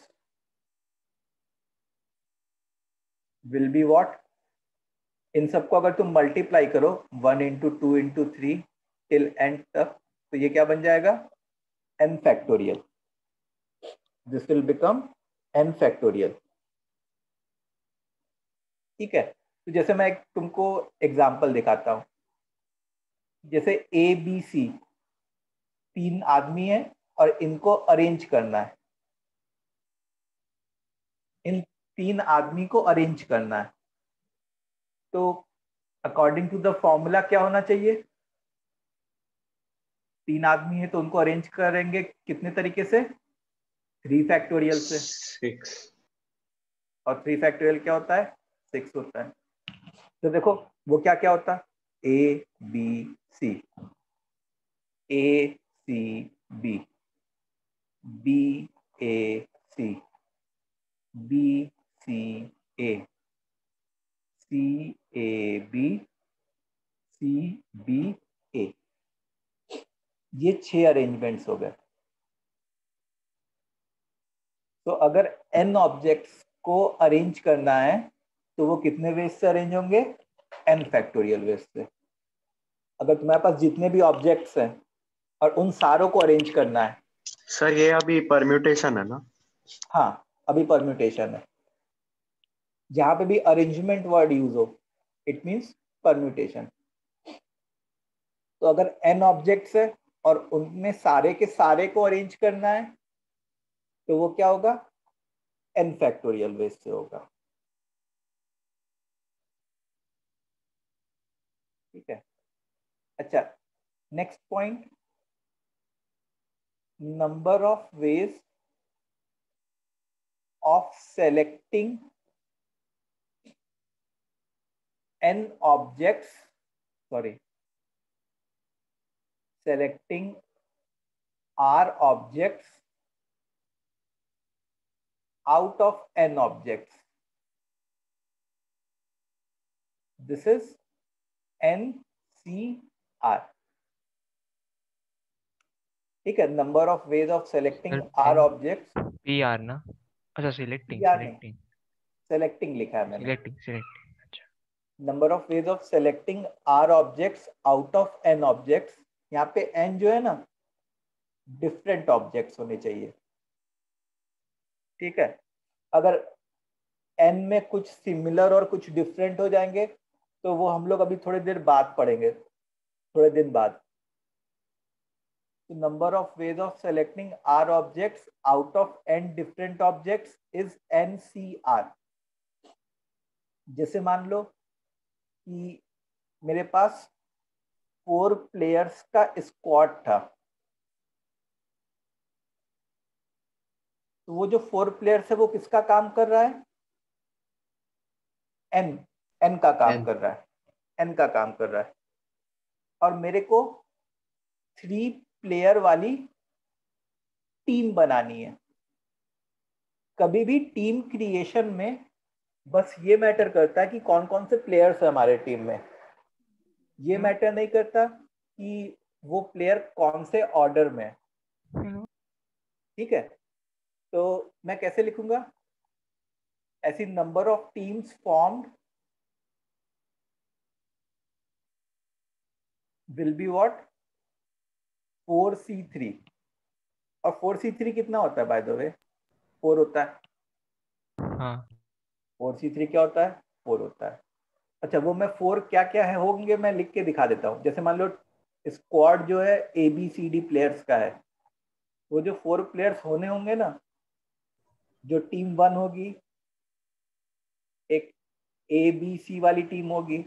will be what? इन सबको अगर तुम मल्टीप्लाई करो 1 इंटू 2 इंटू 3 टिल एंड तक, तो ये क्या बन जाएगा? n factorial. This will become n factorial, ठीक है। तो जैसे मैं तुमको एग्जांपल दिखाता हूं, जैसे ए बी सी 3 आदमी हैं और इनको अरेंज करना है, इन 3 आदमी को अरेंज करना है। तो अकॉर्डिंग टू द फॉर्मूला क्या होना चाहिए? 3 आदमी है तो उनको अरेंज करेंगे कितने तरीके से? 3 फैक्टोरियल से। 6। और 3 फैक्टोरियल क्या होता है? 6 होता है। तो देखो वो क्या क्या होता है? A B C, A C B, B A C, B C A, C A B, C B A. ये 6 अरेंजमेंट्स हो गए। तो अगर n ऑब्जेक्ट्स को अरेंज करना है तो वो कितने वेज से अरेंज होंगे? n फैक्टोरियल वेज से। अगर तुम्हारे पास जितने भी ऑब्जेक्ट्स हैं और उन सारों को अरेंज करना है, सर ये अभी परम्यूटेशन है ना? हाँ अभी परम्यूटेशन है, जहां पे भी अरेंजमेंट वर्ड यूज हो इट मींस परम्यूटेशन। तो अगर n ऑब्जेक्ट्स है और उनमें सारे के सारे को अरेंज करना है तो वो क्या होगा? n फैक्टोरियल वेज से होगा, ठीक है। अच्छा, next point, number of ways of selecting n objects, sorry, selecting r objects out of n objects. This is NCR, ठीक है। Number of ways of selecting r objects, PR ना? अच्छा selecting PR नहीं, सिलेक्टिंग सेलेक्टिंग लिखा है मैंने। Selecting selecting, अच्छा। Number of ways of selecting r objects out of n objects। यहाँ पे n जो है ना, डिफरेंट ऑब्जेक्ट्स होने चाहिए, ठीक है। अगर n में कुछ सिमिलर और कुछ डिफरेंट हो जाएंगे तो वो हम लोग अभी थोड़ी देर बाद पढ़ेंगे, थोड़े दिन बाद। तो number of ways of selecting r objects out of n different objects is NCR। जैसे मान लो कि मेरे पास 4 प्लेयर्स का स्क्वाड था, तो वो जो 4 प्लेयर्स है वो किसका काम कर रहा है? n का काम कर रहा है, n का काम कर रहा है। और मेरे को 3 प्लेयर वाली टीम बनानी है। कभी भी टीम क्रिएशन में बस ये मैटर करता है कि कौन कौन से प्लेयर्स है हमारे टीम में, ये मैटर नहीं करता कि वो प्लेयर कौन से ऑर्डर में है, ठीक है। तो मैं कैसे लिखूंगा? ऐसी number of teams formed will be what 4C3। और 4C3 कितना होता है बाय द वे? 4 होता है। हाँ 4C3 क्या होता है? 4 होता है। अच्छा, वो मैं 4 क्या क्या है होंगे मैं लिख के दिखा देता हूँ। जैसे मान लो स्क्वाड जो है ABCD प्लेयर्स का है, वो जो 4 प्लेयर्स होने होंगे ना, जो टीम 1 होगी, एक ABC वाली टीम होगी,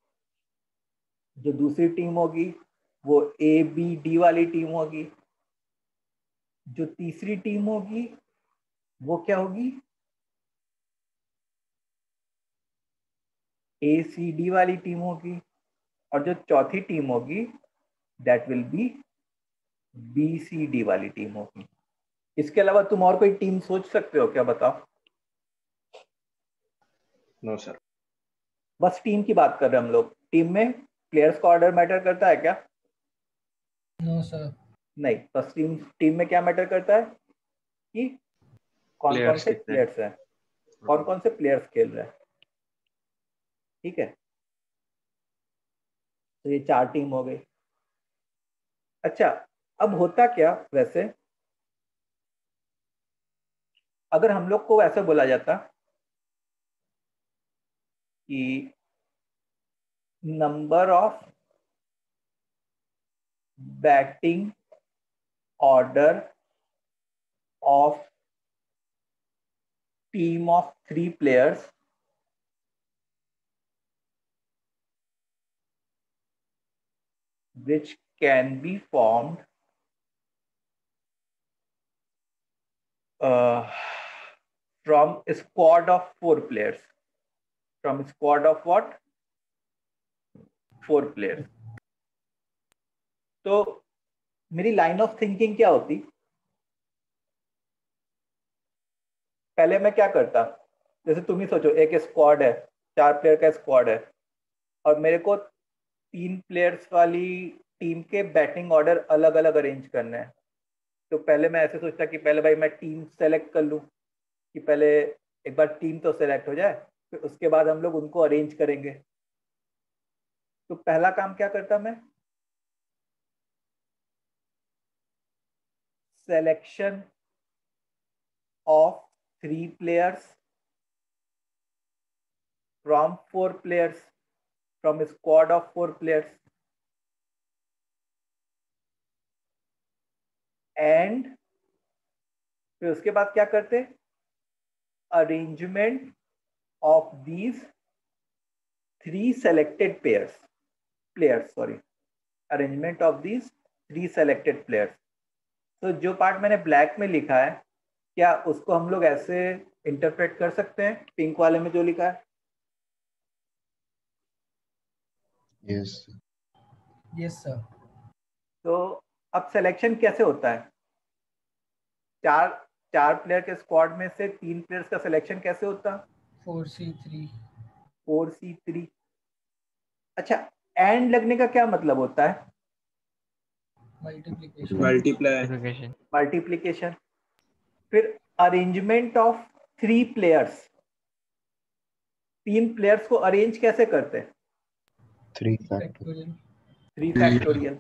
जो दूसरी टीम होगी वो ABD वाली टीम होगी, जो तीसरी टीम होगी वो क्या होगी? ACD वाली टीम होगी, और जो चौथी टीम होगी दैट विल बी BCD वाली टीम होगी। इसके अलावा तुम और कोई टीम सोच सकते हो क्या? बताओ। No sir. बस टीम की बात कर रहे हैं हम लोग। टीम में प्लेयर्स का ऑर्डर मैटर करता है क्या? No sir. नहीं। बस टीम में क्या मैटर करता है कि कौन कौन प्लेयर्स से कितने हैं? प्लेयर्स हैं, कौन कौन से प्लेयर्स खेल रहे हैं। ठीक है, तो ये 4 टीम हो गई। अच्छा, अब होता क्या वैसे अगर हम लोग को ऐसे बोला जाता कि number of batting order of team of 3 players which can be formed from a squad of 4 players. From a squad of what? 4 players. तो मेरी लाइन ऑफ थिंकिंग क्या होती? पहले मैं क्या करता, जैसे तुम ही सोचो, एक स्क्वाड है, 4 प्लेयर का स्क्वाड है, और मेरे को 3 प्लेयर्स वाली टीम के बैटिंग ऑर्डर अलग अलग अरेंज करने हैं। तो पहले मैं ऐसे सोचता कि पहले भाई मैं टीम सेलेक्ट कर लूँ, कि पहले एक बार टीम तो सेलेक्ट हो जाए, फिर उसके बाद हम लोग उनको अरेंज करेंगे। तो पहला काम क्या करता मैं? Selection of 3 players from 4 players, from squad of 4 players, and फिर उसके बाद क्या करते? Arrangement of these 3 selected players, sorry, arrangement of these 3 selected players. तो जो पार्ट मैंने ब्लैक में लिखा है, क्या उसको हम लोग ऐसे इंटरप्रेट कर सकते हैं पिंक वाले में जो लिखा है? Yes yes sir. तो अब सिलेक्शन कैसे होता है? चार चार प्लेयर के स्क्वाड में से 3 प्लेयर्स का सिलेक्शन कैसे होता? 4C3। 4C3। अच्छा, एंड लगने का क्या मतलब होता है? मल्टीप्लिकेशन। मल्टीप्लाई। मल्टीप्लिकेशन। मल्टीप्लिकेशन। फिर अरेंजमेंट ऑफ 3 प्लेयर्स, 3 प्लेयर्स को अरेंज कैसे करते हैं? 3 फैक्टर। फैक्टोरियल। 3 फैक्टोरियल।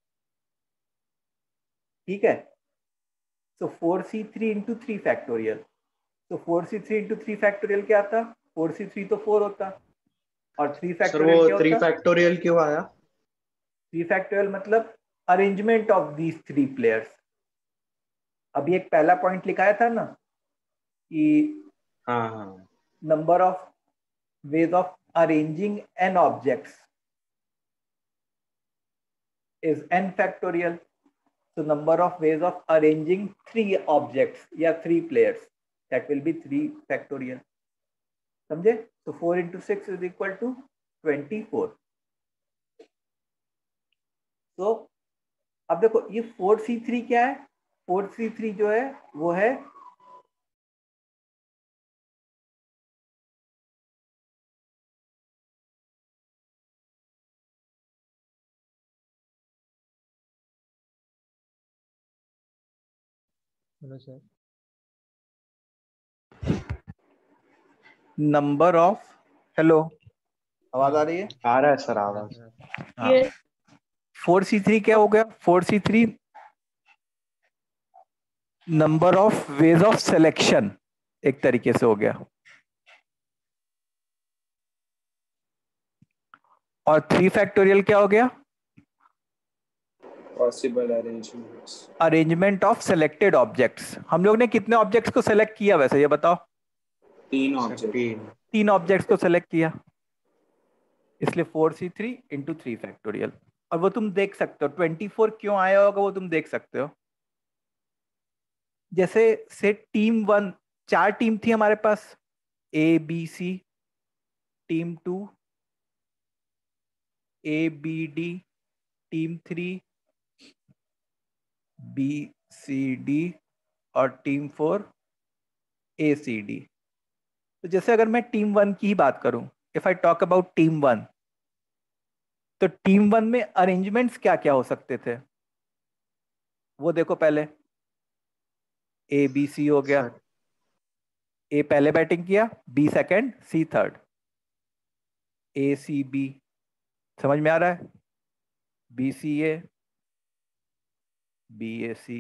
ठीक है, सो 4C3 इंटू 3 फैक्टोरियल। तो 4C3 इंटू 3 फैक्टोरियल क्या आता? 4C3 तो 4 होता, और 3 सर वो फैक्टोरियल क्या 3 होता? फैक्टोरियल क्यों आया? 3 फैक्टोरियल मतलब अरेंजमेंट ऑफ दीज 3 प्लेयर्स। अभी एक पहला पॉइंट लिखाया था ना कि हाँ हाँ। number of ways of arranging n objects is n factorial. So number of ways of arranging 3 objects या 3 players, that will be 3 factorial. समझे? So 4 into 6 is equal to 24. So अब देखो ये 4C3 क्या है? 4C3 जो है वो है hello sir. Number of, hello आवाज आ रही है? आ रहा है सर आवाज। हाँ। 4C3 क्या हो गया? 4C3 number of ways of selection एक तरीके से हो गया, और 3 फैक्टोरियल क्या हो गया? Possible arrangements. Arrangement of selected objects. हम लोग ने कितने ऑब्जेक्ट्स को सेलेक्ट किया वैसे, ये बताओ? 3 सर ऑब्जेक्ट। 3। 3 ऑब्जेक्ट्स को सेलेक्ट किया, इसलिए 4C3 इंटू 3 फैक्टोरियल। और वो तुम देख सकते हो 24 क्यों आया होगा, वो तुम देख सकते हो। जैसे से टीम 1, 4 टीम थी हमारे पास, A B C, team 2 A B D, team 3 B C D, और टीम 4 ए सी डी। तो जैसे अगर मैं टीम 1 की ही बात करूं, if I talk about team 1, तो टीम 1 में अरेंजमेंट्स क्या क्या हो सकते थे वो देखो पहले। ए बी सी हो गया, सर ए पहले बैटिंग किया, B second, C third. A C B, समझ में आ रहा है? B C A, B A C,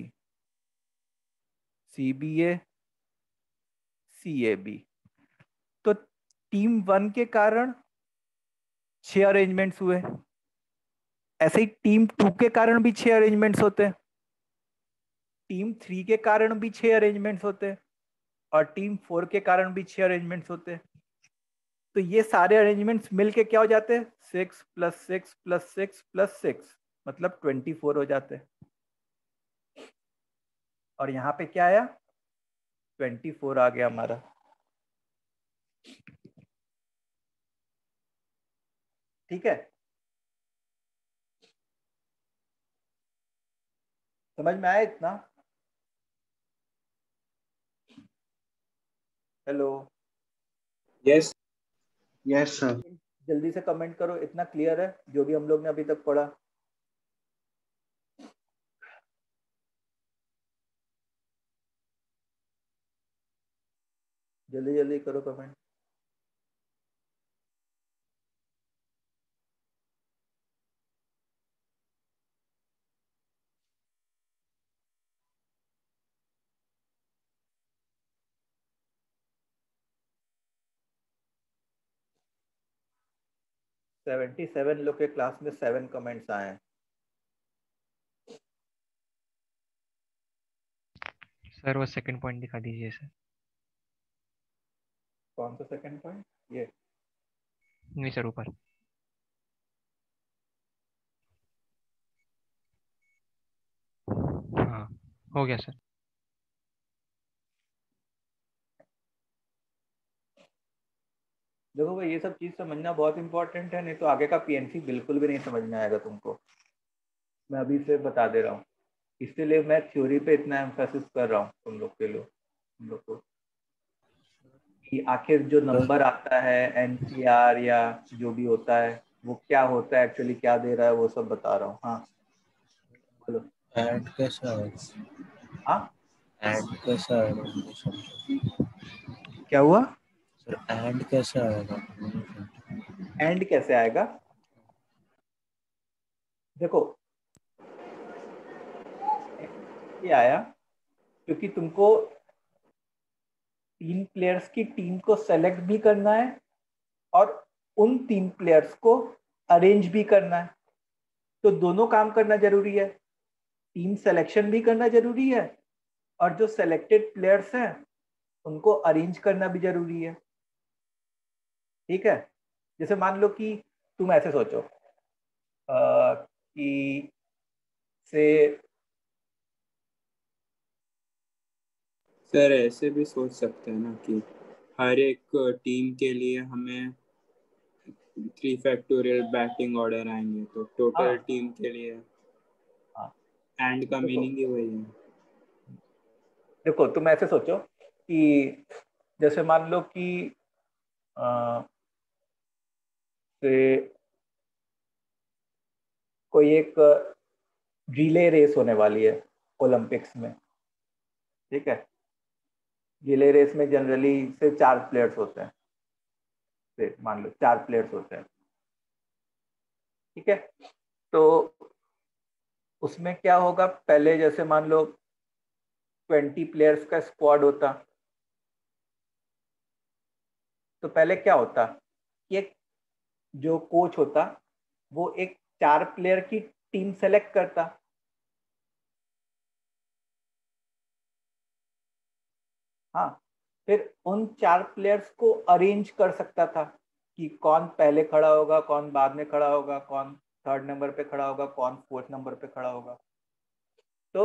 C B A, C A B. तो टीम 1 के कारण 6 अरेंजमेंट्स हुए, ऐसे ही टीम 2 के कारण भी 6 अरेंजमेंट्स होते हैं, टीम 3 के कारण भी 6 अरेंजमेंट्स होते हैं, और टीम 4 के कारण भी 6 अरेंजमेंट्स होते हैं। तो ये सारे अरेंजमेंट्स मिलके क्या हो जाते हैं? 6 + 6 + 6 + 6, मतलब 24 हो जाते हैं। और यहाँ पे क्या आया? 24 आ गया हमारा। ठीक है, समझ में आया इतना? Hello, yes. Yes sir. जल्दी से कमेंट करो, इतना क्लियर है जो भी हम लोग ने अभी तक पढ़ा? जल्दी जल्दी करो कमेंट। सेवेंटी 7 लोग के क्लास में 7 कमेंट्स आए हैं। सर वो सेकंड पॉइंट दिखा दीजिए सर। कौन सा सेकंड पॉइंट? ये नहीं सर, ऊपर। हाँ, हो गया सर। देखो भाई, ये सब चीज समझना बहुत इंपॉर्टेंट है, नहीं तो आगे का पीएनसी बिल्कुल भी नहीं समझ में आएगा तुमको। मैं अभी से बता दे रहा हूँ, इसीलिए मैं थ्योरी पे इतना एम्फेसिस कर रहा हूँ तुम लोग के लिए, तुम लोग को, कि आखिर जो नंबर आता है एनसीआर या जो भी होता है वो क्या होता है, एक्चुअली क्या दे रहा है, वो सब बता रहा हूँ। हाँ बोलो। ऐड कैसा है? हाँ ऐड कैसा आएगा? क्या हुआ? सर ऐड कैसा आएगा? एंड कैसे आएगा? देखो ये आया क्योंकि तुमको 3 प्लेयर्स की टीम को सेलेक्ट भी करना है और उन 3 प्लेयर्स को अरेंज भी करना है। तो दोनों काम करना जरूरी है, टीम सिलेक्शन भी करना जरूरी है और जो सेलेक्टेड प्लेयर्स हैं उनको अरेंज करना भी जरूरी है। ठीक है, जैसे मान लो कि तुम ऐसे सोचो कि से सर ऐसे भी सोच सकते हैं ना कि हर एक टीम के लिए हमें 3 फैक्टोरियल बैटिंग ऑर्डर आएंगे, तो टोटल हाँ टीम के लिए हाँ एंड का देखो मीनिंग ही वही है। देखो तुम ऐसे सोचो कि जैसे मान लो कि से कोई एक रिले रेस होने वाली है ओलंपिक्स में। ठीक है, रिले रेस में जनरली से 4 प्लेयर्स होते हैं, से मान लो 4 प्लेयर्स होते हैं, ठीक है। तो उसमें क्या होगा, पहले जैसे मान लो 20 प्लेयर्स का स्क्वाड होता, तो पहले क्या होता कि एक जो कोच होता वो एक 4 प्लेयर की टीम सेलेक्ट करता, हाँ। फिर उन 4 प्लेयर्स को अरेंज कर सकता था कि कौन पहले खड़ा होगा, कौन बाद में खड़ा होगा, कौन 3rd नंबर पे खड़ा होगा, कौन 4th नंबर पे खड़ा होगा। तो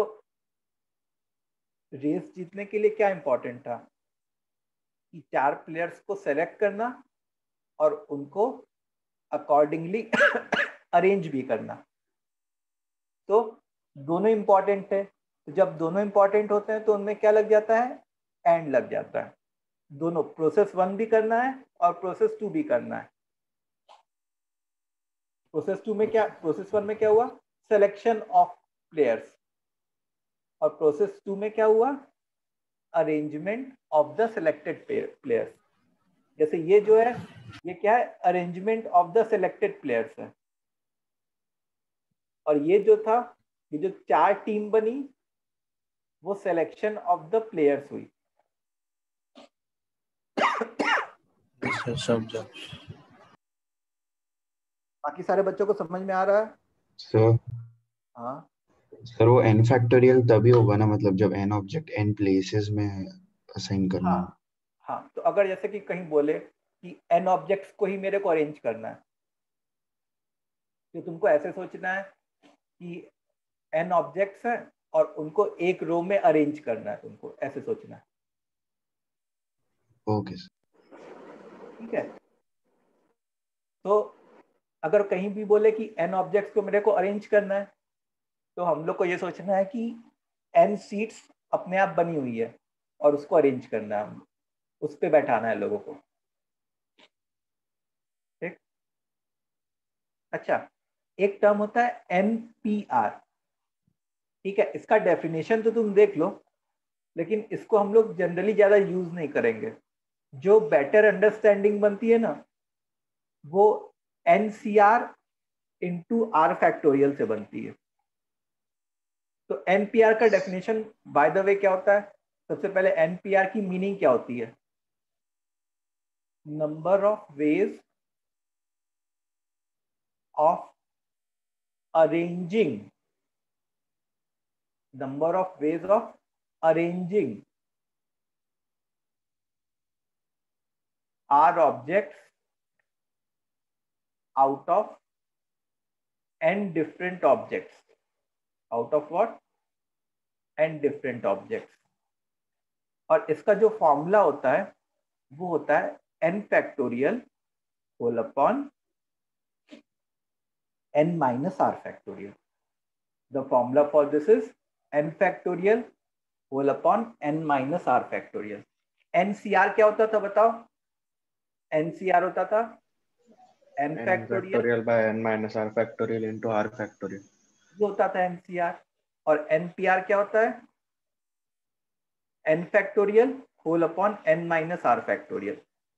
रेस जीतने के लिए क्या इंपॉर्टेंट था कि 4 प्लेयर्स को सेलेक्ट करना और उनको अकॉर्डिंगली अरेंज भी करना। तो दोनों इंपॉर्टेंट है, तो जब दोनों इंपॉर्टेंट होते हैं तो उनमें क्या लग जाता है, एंड लग जाता है। दोनों प्रोसेस 1 भी करना है और प्रोसेस 2 भी करना है। प्रोसेस 1 में क्या हुआ, सिलेक्शन ऑफ प्लेयर्स, और प्रोसेस 2 में क्या हुआ, arrangement of the selected players. जैसे ये जो है ये क्या है, arrangement of the selected players है, और ये जो था, ये जो 4 टीम बनी वो सिलेक्शन ऑफ द प्लेयर्स हुई। समझा। बाकी सारे बच्चों को समझ में आ रहा है? सर हाँ सर वो n फैक्टोरियल तभी होगा ना, मतलब जब n ऑब्जेक्ट n प्लेसेस में असाइन करना हो। हाँ हाँ। तो अगर जैसे कि कहीं बोले कि n ऑब्जेक्ट्स को ही मेरे को अरेंज करना है, तो तुमको ऐसे सोचना है कि n ऑब्जेक्ट्स हैं और उनको एक रो में अरेंज करना है, तुमको ऐसे सोचना है, ओके सर। ठीक है। तो अगर कहीं भी बोले कि n ऑब्जेक्ट्स को मेरे को अरेंज करना है, तो हम लोग को ये सोचना है कि n सीट्स अपने आप बनी हुई है और उसको अरेंज करना है, उस पर बैठाना है लोगों को, ठीक। अच्छा, एक टर्म होता है NPR, ठीक है। इसका डेफिनेशन तो तुम देख लो, लेकिन इसको हम लोग जनरली ज्यादा यूज नहीं करेंगे। जो बेटर अंडरस्टैंडिंग बनती है ना, वो NCR इंटू R फैक्टोरियल से बनती है। तो NPR का डेफिनेशन बाय द वे क्या होता है, सबसे पहले NPR की मीनिंग क्या होती है, number of ways of arranging, number of ways of arranging R objects out of n different objects. Out of what? n different objects. और इसका जो फॉर्मूला होता है वो होता है n factorial whole upon n minus r factorial. The formula for this is n factorial whole upon n minus r factorial. NCR क्या होता था बताओ? NCR होता था n factorial by n minus r factorial into r factorial. ये होता था NCR। और NPR क्या होता है, n factorial whole upon n minus r factorial,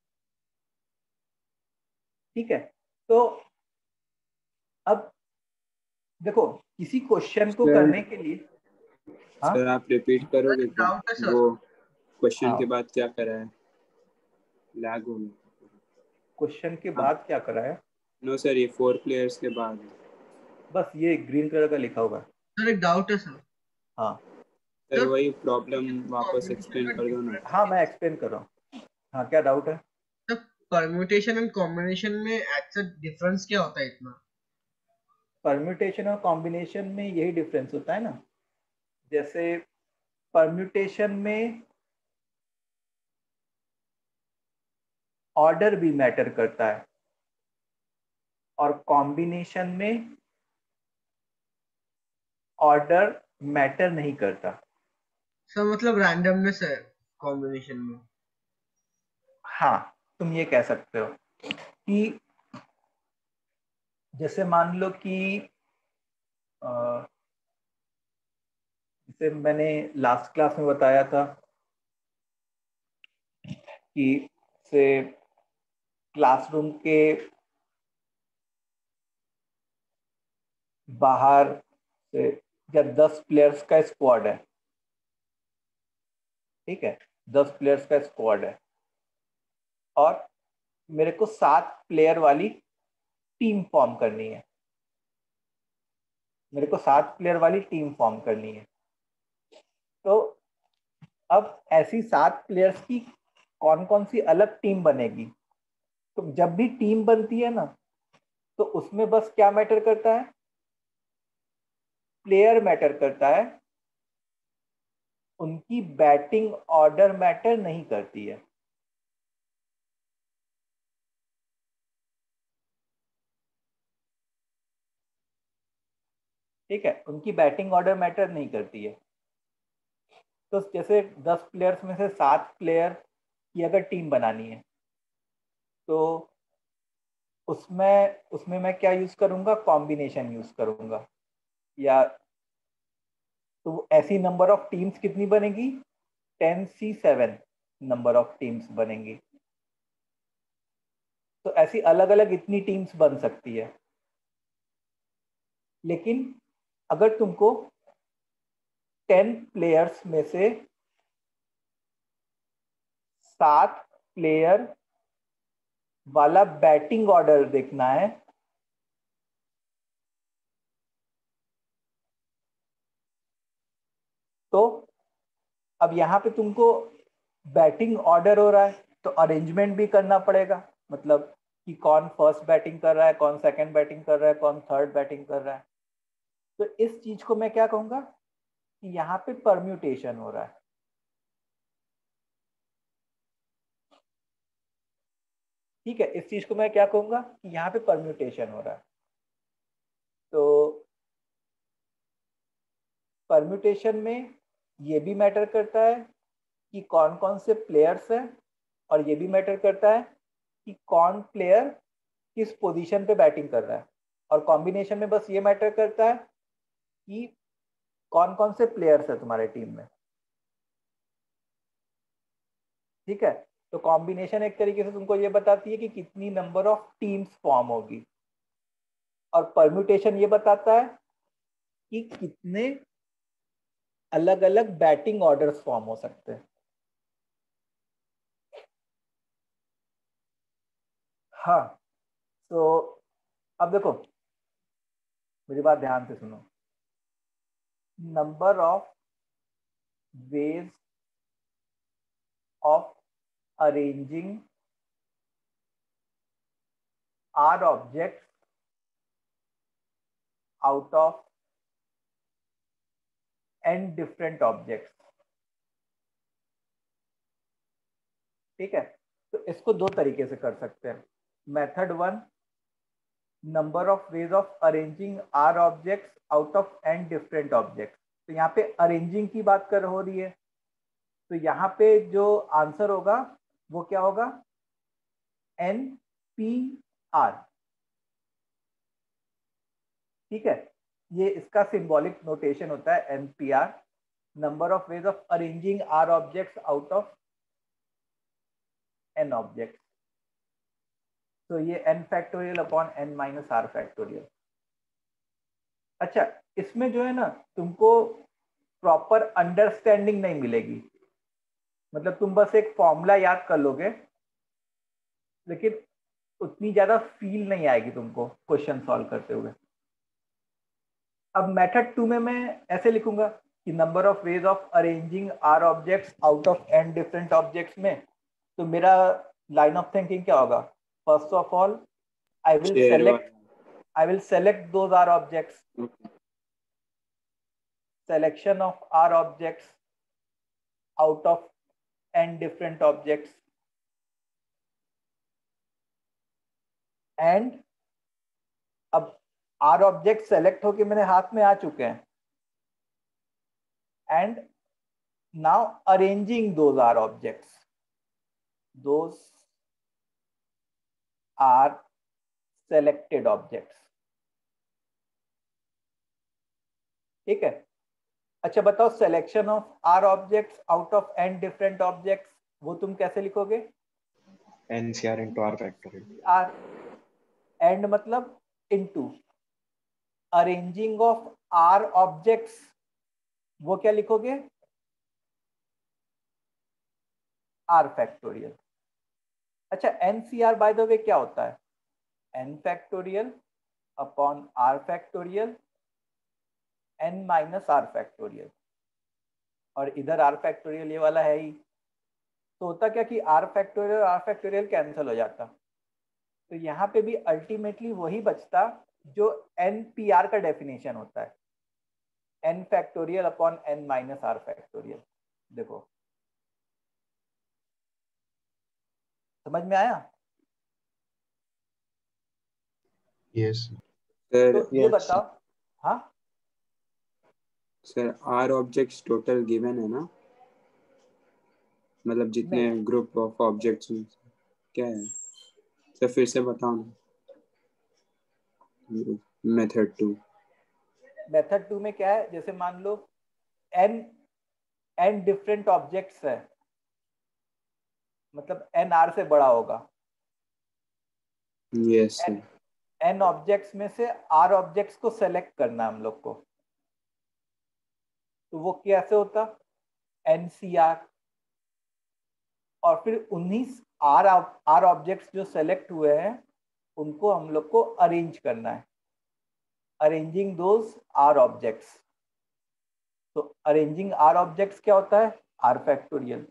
ठीक है। तो अब देखो किसी क्वेश्चन को सर करने के लिए, हाँ सर आप रिपीट करोगे क्या, डाउट है सर। वो क्वेश्चन हाँ, के बाद क्या करा है, लैग हो गया। क्वेश्चन के हाँ बाद क्या करा है, नो सर, ये 4 प्लेयर्स के बाद। बस ये ग्रीन कलर का लिखा होगा। सर एक डाउट है सर। हाँ सर सर वही प्रॉब्लम वापस कॉम्बिनेशन एक्सप्लेन का कर दो ना। डिफरेंस हाँ मैं एक्सप्लेन कर रहा हूँ। हाँ क्या डाउट है? सर, परम्यूटेशन एंड कॉम्बिनेशन में एक्चुअल डिफरेंस क्या होता है इतना? परम्यूटेशन और कॉम्बिनेशन में यही डिफरेंस होता है ना, जैसे परम्यूटेशन में ऑर्डर भी मैटर करता है और कॉम्बिनेशन में ऑर्डर मैटर नहीं करता। सर मतलब रैंडमनेस है कॉम्बिनेशन में। हाँ तुम ये कह सकते हो कि जैसे मान लो कि जैसे मैंने लास्ट क्लास में बताया था कि से क्लासरूम के बाहर से या 10 प्लेयर्स का स्क्वाड है, ठीक है, 10 प्लेयर्स का स्क्वाड है और मेरे को 7 प्लेयर वाली टीम फॉर्म करनी है, मेरे को 7 प्लेयर वाली टीम फॉर्म करनी है। तो अब ऐसी 7 प्लेयर्स की कौन कौन सी अलग टीम बनेगी? तो जब भी टीम बनती है ना, तो उसमें बस क्या मैटर करता है? प्लेयर मैटर करता है, उनकी बैटिंग ऑर्डर मैटर नहीं करती है। ठीक है, उनकी बैटिंग ऑर्डर मैटर नहीं करती है। तो जैसे 10 प्लेयर्स में से 7 प्लेयर की अगर टीम बनानी है, तो उसमें मैं क्या यूज करूंगा? कॉम्बिनेशन यूज करूंगा। या तो ऐसी नंबर ऑफ टीम्स कितनी बनेगी? 10C7 नंबर ऑफ टीम्स बनेंगी। तो ऐसी अलग अलग इतनी टीम्स बन सकती है। लेकिन अगर तुमको 10 प्लेयर्स में से 7 प्लेयर वाला बैटिंग ऑर्डर देखना है, तो अब यहाँ पे तुमको बैटिंग ऑर्डर हो रहा है तो अरेंजमेंट भी करना पड़ेगा। मतलब कि कौन फर्स्ट बैटिंग कर रहा है, कौन सेकंड बैटिंग कर रहा है, कौन थर्ड बैटिंग कर रहा है। तो इस चीज को मैं क्या कहूंगा कि यहाँ पे परम्यूटेशन हो रहा है। ठीक है, इस चीज को मैं क्या कहूंगा कि यहाँ पे परम्यूटेशन हो रहा है। तो परम्यूटेशन में ये भी मैटर करता है कि कौन कौन से प्लेयर्स हैं, और ये भी मैटर करता है कि कौन प्लेयर किस पोजीशन पे बैटिंग कर रहा है। और कॉम्बिनेशन में बस ये मैटर करता है कि कौन कौन से प्लेयर्स है तुम्हारे टीम में। ठीक है, तो कॉम्बिनेशन एक तरीके से तुमको ये बताती है कि कितनी नंबर ऑफ टीम्स फॉर्म होगी, और परम्यूटेशन ये बताता है कि कितने अलग अलग बैटिंग ऑर्डर्स फॉर्म हो सकते हैं। हाँ, तो अब देखो, मेरी बात ध्यान से सुनो। Number of ways of arranging r objects out of n different objects. ठीक है, तो इसको दो तरीके से कर सकते हैं। Method 1, number of ways of arranging r objects out of n different objects. तो यहाँ पे अरेंजिंग की बात कर हो रही है, तो यहाँ पे जो आंसर होगा वो क्या होगा? NPR। ठीक है, ये इसका सिंबॉलिक नोटेशन होता है NPR, number of ways of arranging r objects out of n objects. तो ये n factorial upon n minus r factorial. अच्छा, इसमें जो है ना, तुमको प्रॉपर अंडरस्टैंडिंग नहीं मिलेगी। मतलब तुम बस एक फॉर्मूला याद कर लोगे, लेकिन उतनी ज्यादा फील नहीं आएगी तुमको क्वेश्चन सॉल्व करते हुए। अब मेथड 2 में मैं ऐसे लिखूंगा कि number of ways of arranging r objects out of n different objects में। तो मेरा लाइन ऑफ थिंकिंग क्या होगा? First of all I will select those R objects. Selection of R objects out of n different objects, and अब R object select होके मेरे हाथ में आ चुके हैं, and now arranging those R objects. Those are selected objects. ठीक है, अच्छा बताओ, selection of r objects out of n different objects वो तुम कैसे लिखोगे? NCR into R factorial. R and मतलब into arranging of r objects, वो क्या लिखोगे? R factorial. अच्छा, एनसीआर बाय द वे क्या होता है? N factorial upon r factorial n minus r factorial, और इधर आर फैक्टोरियल ये वाला है ही, तो होता क्या कि आर फैक्टोरियल कैंसिल हो जाता, तो यहाँ पे भी अल्टीमेटली वही बचता जो एन पी आर का डेफिनेशन होता है, n factorial upon n minus r factorial. देखो समझ में आया? यस सर तो ये बताओ। हाँ sir r objects total given है ना, मतलब जितने नहीं, ग्रुप ऑफ ऑब्जेक्ट्स में क्या है सर, फिर से बताओ ना। मेथड 2। मेथड 2 में क्या है? जैसे मान लो एन डिफरेंट ऑब्जेक्ट्स है, मतलब एन आर से बड़ा होगा। Yes sir. एन ऑब्जेक्ट्स में से आर ऑब्जेक्ट्स को सेलेक्ट करना है हम लोग को, तो वो कैसे होता? एनसीआर, और फिर 19 आर ऑब्जेक्ट्स जो सेलेक्ट हुए हैं उनको हम लोग को अरेंज करना है, अरेंजिंग दोज आर ऑब्जेक्ट्स। तो अरेंजिंग आर ऑब्जेक्ट्स क्या होता है? R factorial.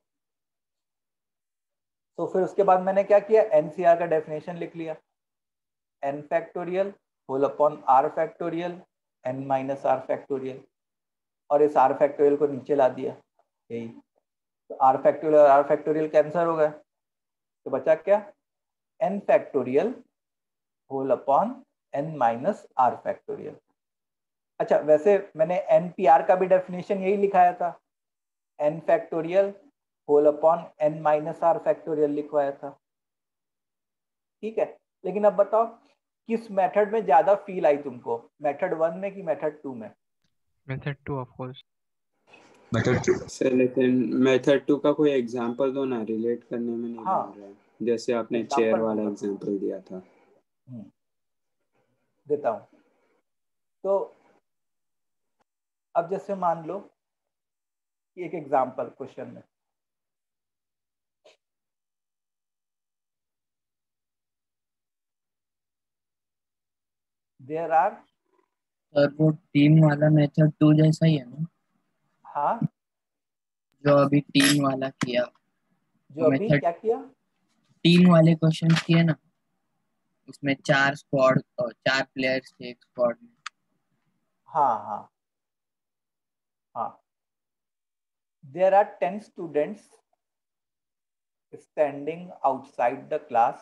तो फिर उसके बाद मैंने क्या किया? एनसीआर का डेफिनेशन लिख लिया, n factorial whole upon r factorial n minus r factorial, और इस आर फैक्टोरियल को नीचे ला दिया, यही। तो आर फैक्टोरियल और आर फैक्टोरियल कैंसिल हो गए, तो बचा क्या? N factorial whole upon n minus r factorial. अच्छा, वैसे मैंने एन पी आर का भी डेफिनेशन यही लिखाया था, n factorial whole upon n minus r factorial लिखवाया था, ठीक है। लेकिन अब बताओ किस मेथड में ज्यादा फील आई तुमको, मेथड 1 में कि मेथड 2 में? Method 2 of course. सर लेकिन मेथड 2 का कोई एग्जांपल दो ना, रिलेट करने में नहीं हाँ, बन रहा है, जैसे आपने चेयर एग्जाम्पल वाला दूंगा, एग्जांपल दिया था। देता हूं। तो अब जैसे मान लो कि एक एग्जाम्पल क्वेश्चन में, देयर आर, सर वो टीम वाला मेथड 2 जैसा ही है ना, हाँ जो अभी टीम वाला किया? जो वो अभी मेथड क्या किया? टीम वाले क्वेश्चन किए ना, उसमें 4 स्क्वाड और 4 प्लेयर्स थे एक स्क्वाड में। हाँ हाँ हाँ, there are 10 students standing outside the class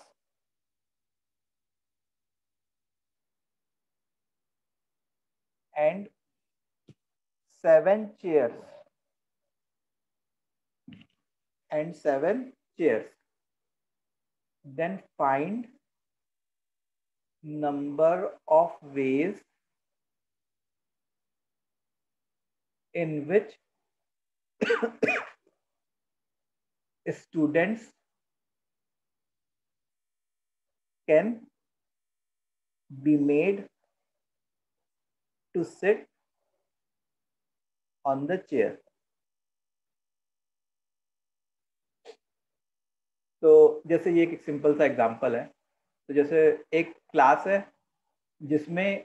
and 7 chairs then find number of ways in which students can be made to sit on the chair। तो जैसे ये एक सिंपल सा एग्जांपल है, तो जैसे एक क्लास है जिसमें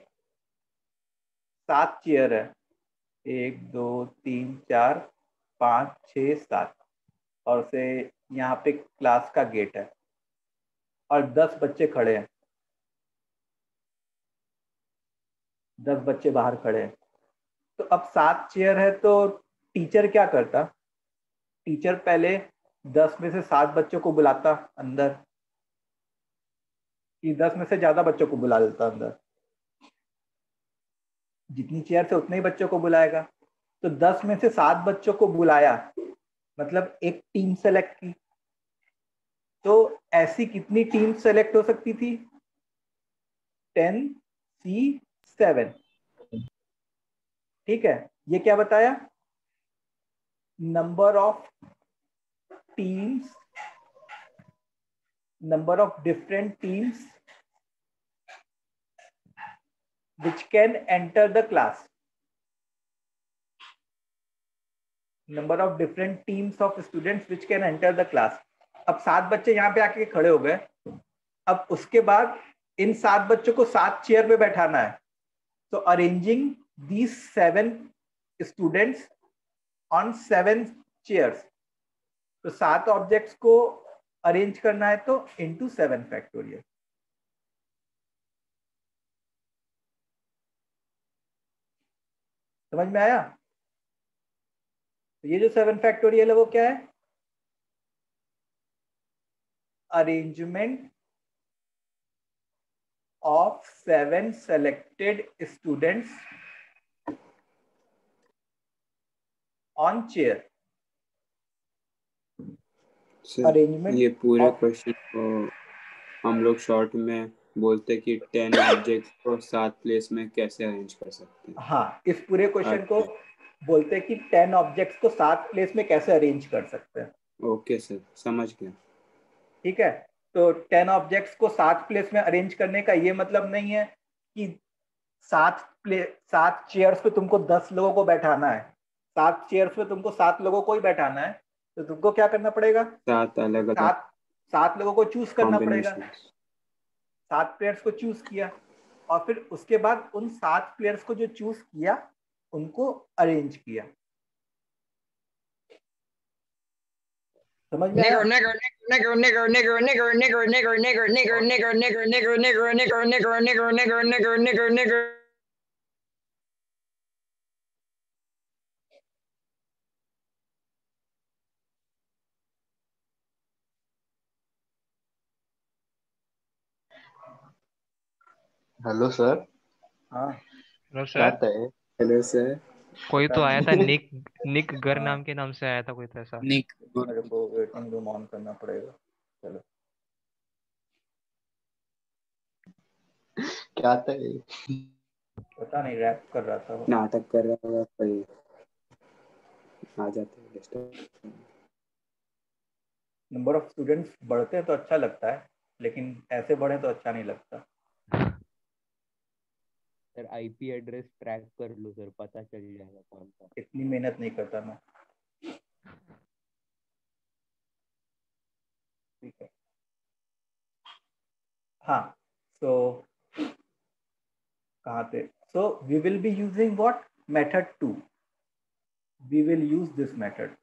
7 चेयर है, 1 2 3 4 5 6 7, और से यहाँ पे क्लास का गेट है और 10 बच्चे खड़े हैं, 10 बच्चे बाहर खड़े हैं। तो अब 7 चेयर है, तो टीचर क्या करता? टीचर पहले 10 में से 7 बच्चों को बुलाता अंदर, कि 10 में से ज्यादा बच्चों को बुला देता अंदर, जितनी चेयर से उतने ही बच्चों को बुलाएगा। तो 10 में से 7 बच्चों को बुलाया, मतलब एक टीम सेलेक्ट की। तो ऐसी कितनी टीम सेलेक्ट हो सकती थी? 10C7, ठीक है। ये क्या बताया? Number of teams number of different teams which can enter the class. Number of different teams of students which can enter the class. अब 7 बच्चे यहाँ पे आके खड़े हो गए. अब उसके बाद इन 7 बच्चों को 7 चेयर पे बैठाना है. So arranging these 7 students on 7 chairs. तो 7 ऑब्जेक्ट्स को अरेंज करना है तो into 7 फैक्टोरियल. समझ में आया? तो ये जो 7 फैक्टोरियल है वो क्या है? Arrangement of 7 selected students on chair. Sir ये पूरे क्वेश्चन को हम लोग शॉर्ट में बोलते कि 10 ऑब्जेक्ट्स को 7 प्लेस में कैसे अरेंज कर सकते हैं. हाँ, इस पूरे क्वेश्चन को बोलते हैं कि 10 ऑब्जेक्ट्स को 7 प्लेस में कैसे अरेंज कर सकते हैं. ओके सर, समझ गया. ठीक है, तो 10 ऑब्जेक्ट्स को 7 प्लेस में अरेंज करने का ये मतलब नहीं है कि 7 चेयर्स पे तुमको 10 लोगों को बैठाना है. 7 चेयर्स पे तुमको 7 लोगों को ही बैठाना है. तो तुमको क्या करना पड़ेगा? 7 अलग अलग 7 लोगों को चूज करना पड़ेगा. 7 प्लेयर्स को चूज किया और फिर उसके बाद उन 7 प्लेयर्स को जो चूज किया उनको अरेंज किया. समझ में आया? Hello sir. हाँ. हेलो क्या सर. है? Hello sir. कोई तो आया था निक गर नाम के नाम से आया था कोई तो ऐसा. निक. मेरे को वेटिंग रूम ऑन करना पड़ेगा. चलो. क्या था ये? पता नहीं, रैप कर रहा था वो. नाटक कर रहा होगा कोई. आ जाते हैं डिस्टर्ब. नंबर ऑफ स्टूडेंट्स बढ़ते हैं तो अच्छा लगता है, लेकिन ऐसे बढ़े तो अच्छा नहीं लगता. सर आईपी एड्रेस ट्रैक कर लो सर, पता चल जाएगा कौन सा. इतनी मेहनत नहीं करता मैं. ठीक है. हाँ, so कहाँ थे? So we will be using what method 2. We will use this method.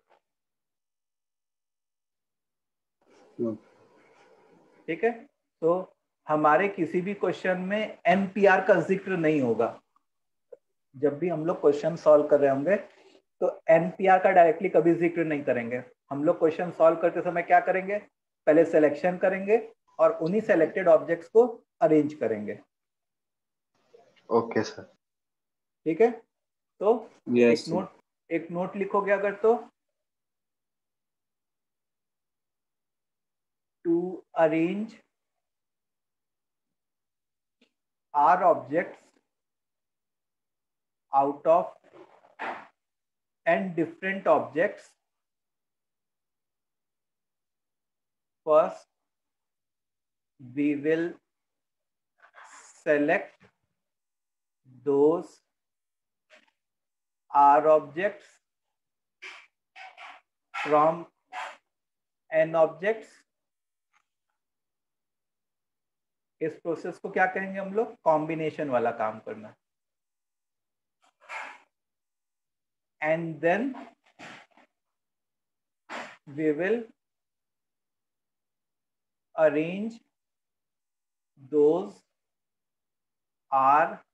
ठीक है. तो हमारे किसी भी क्वेश्चन में NPR का जिक्र नहीं होगा. जब भी हम लोग क्वेश्चन सॉल्व कर रहे होंगे तो NPR का डायरेक्टली कभी जिक्र नहीं करेंगे. हम लोग क्वेश्चन सॉल्व करते समय क्या करेंगे? पहले सिलेक्शन करेंगे और उन्हीं सेलेक्टेड ऑब्जेक्ट्स को अरेंज करेंगे. Okay sir. ठीक है. तो Yes, एक नोट लिखोगे अगर तो, to arrange r objects out of n different objects, first we will select those R objects from n objects. इस प्रोसेस को क्या कहेंगे हम लोग? कॉम्बिनेशन वाला काम करना. And then we will arrange those are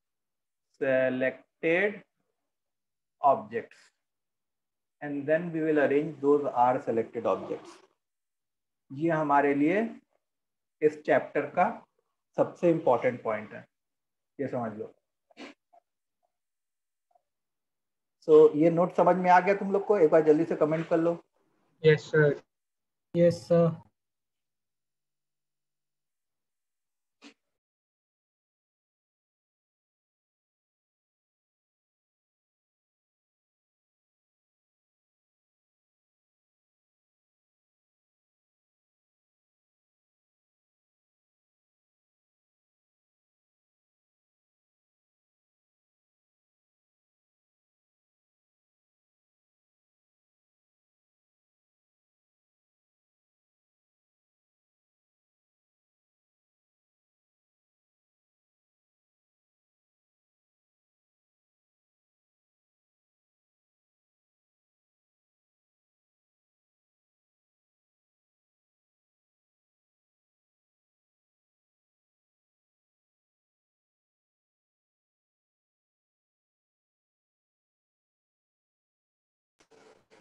selected objects, and then we will arrange those are selected objects. ये हमारे लिए इस चैप्टर का सबसे इंपॉर्टेंट पॉइंट है, ये समझ लो. ये नोट समझ में आ गया तुम लोग को? एक बार जल्दी से कमेंट कर लो. Yes sir. Yes sir.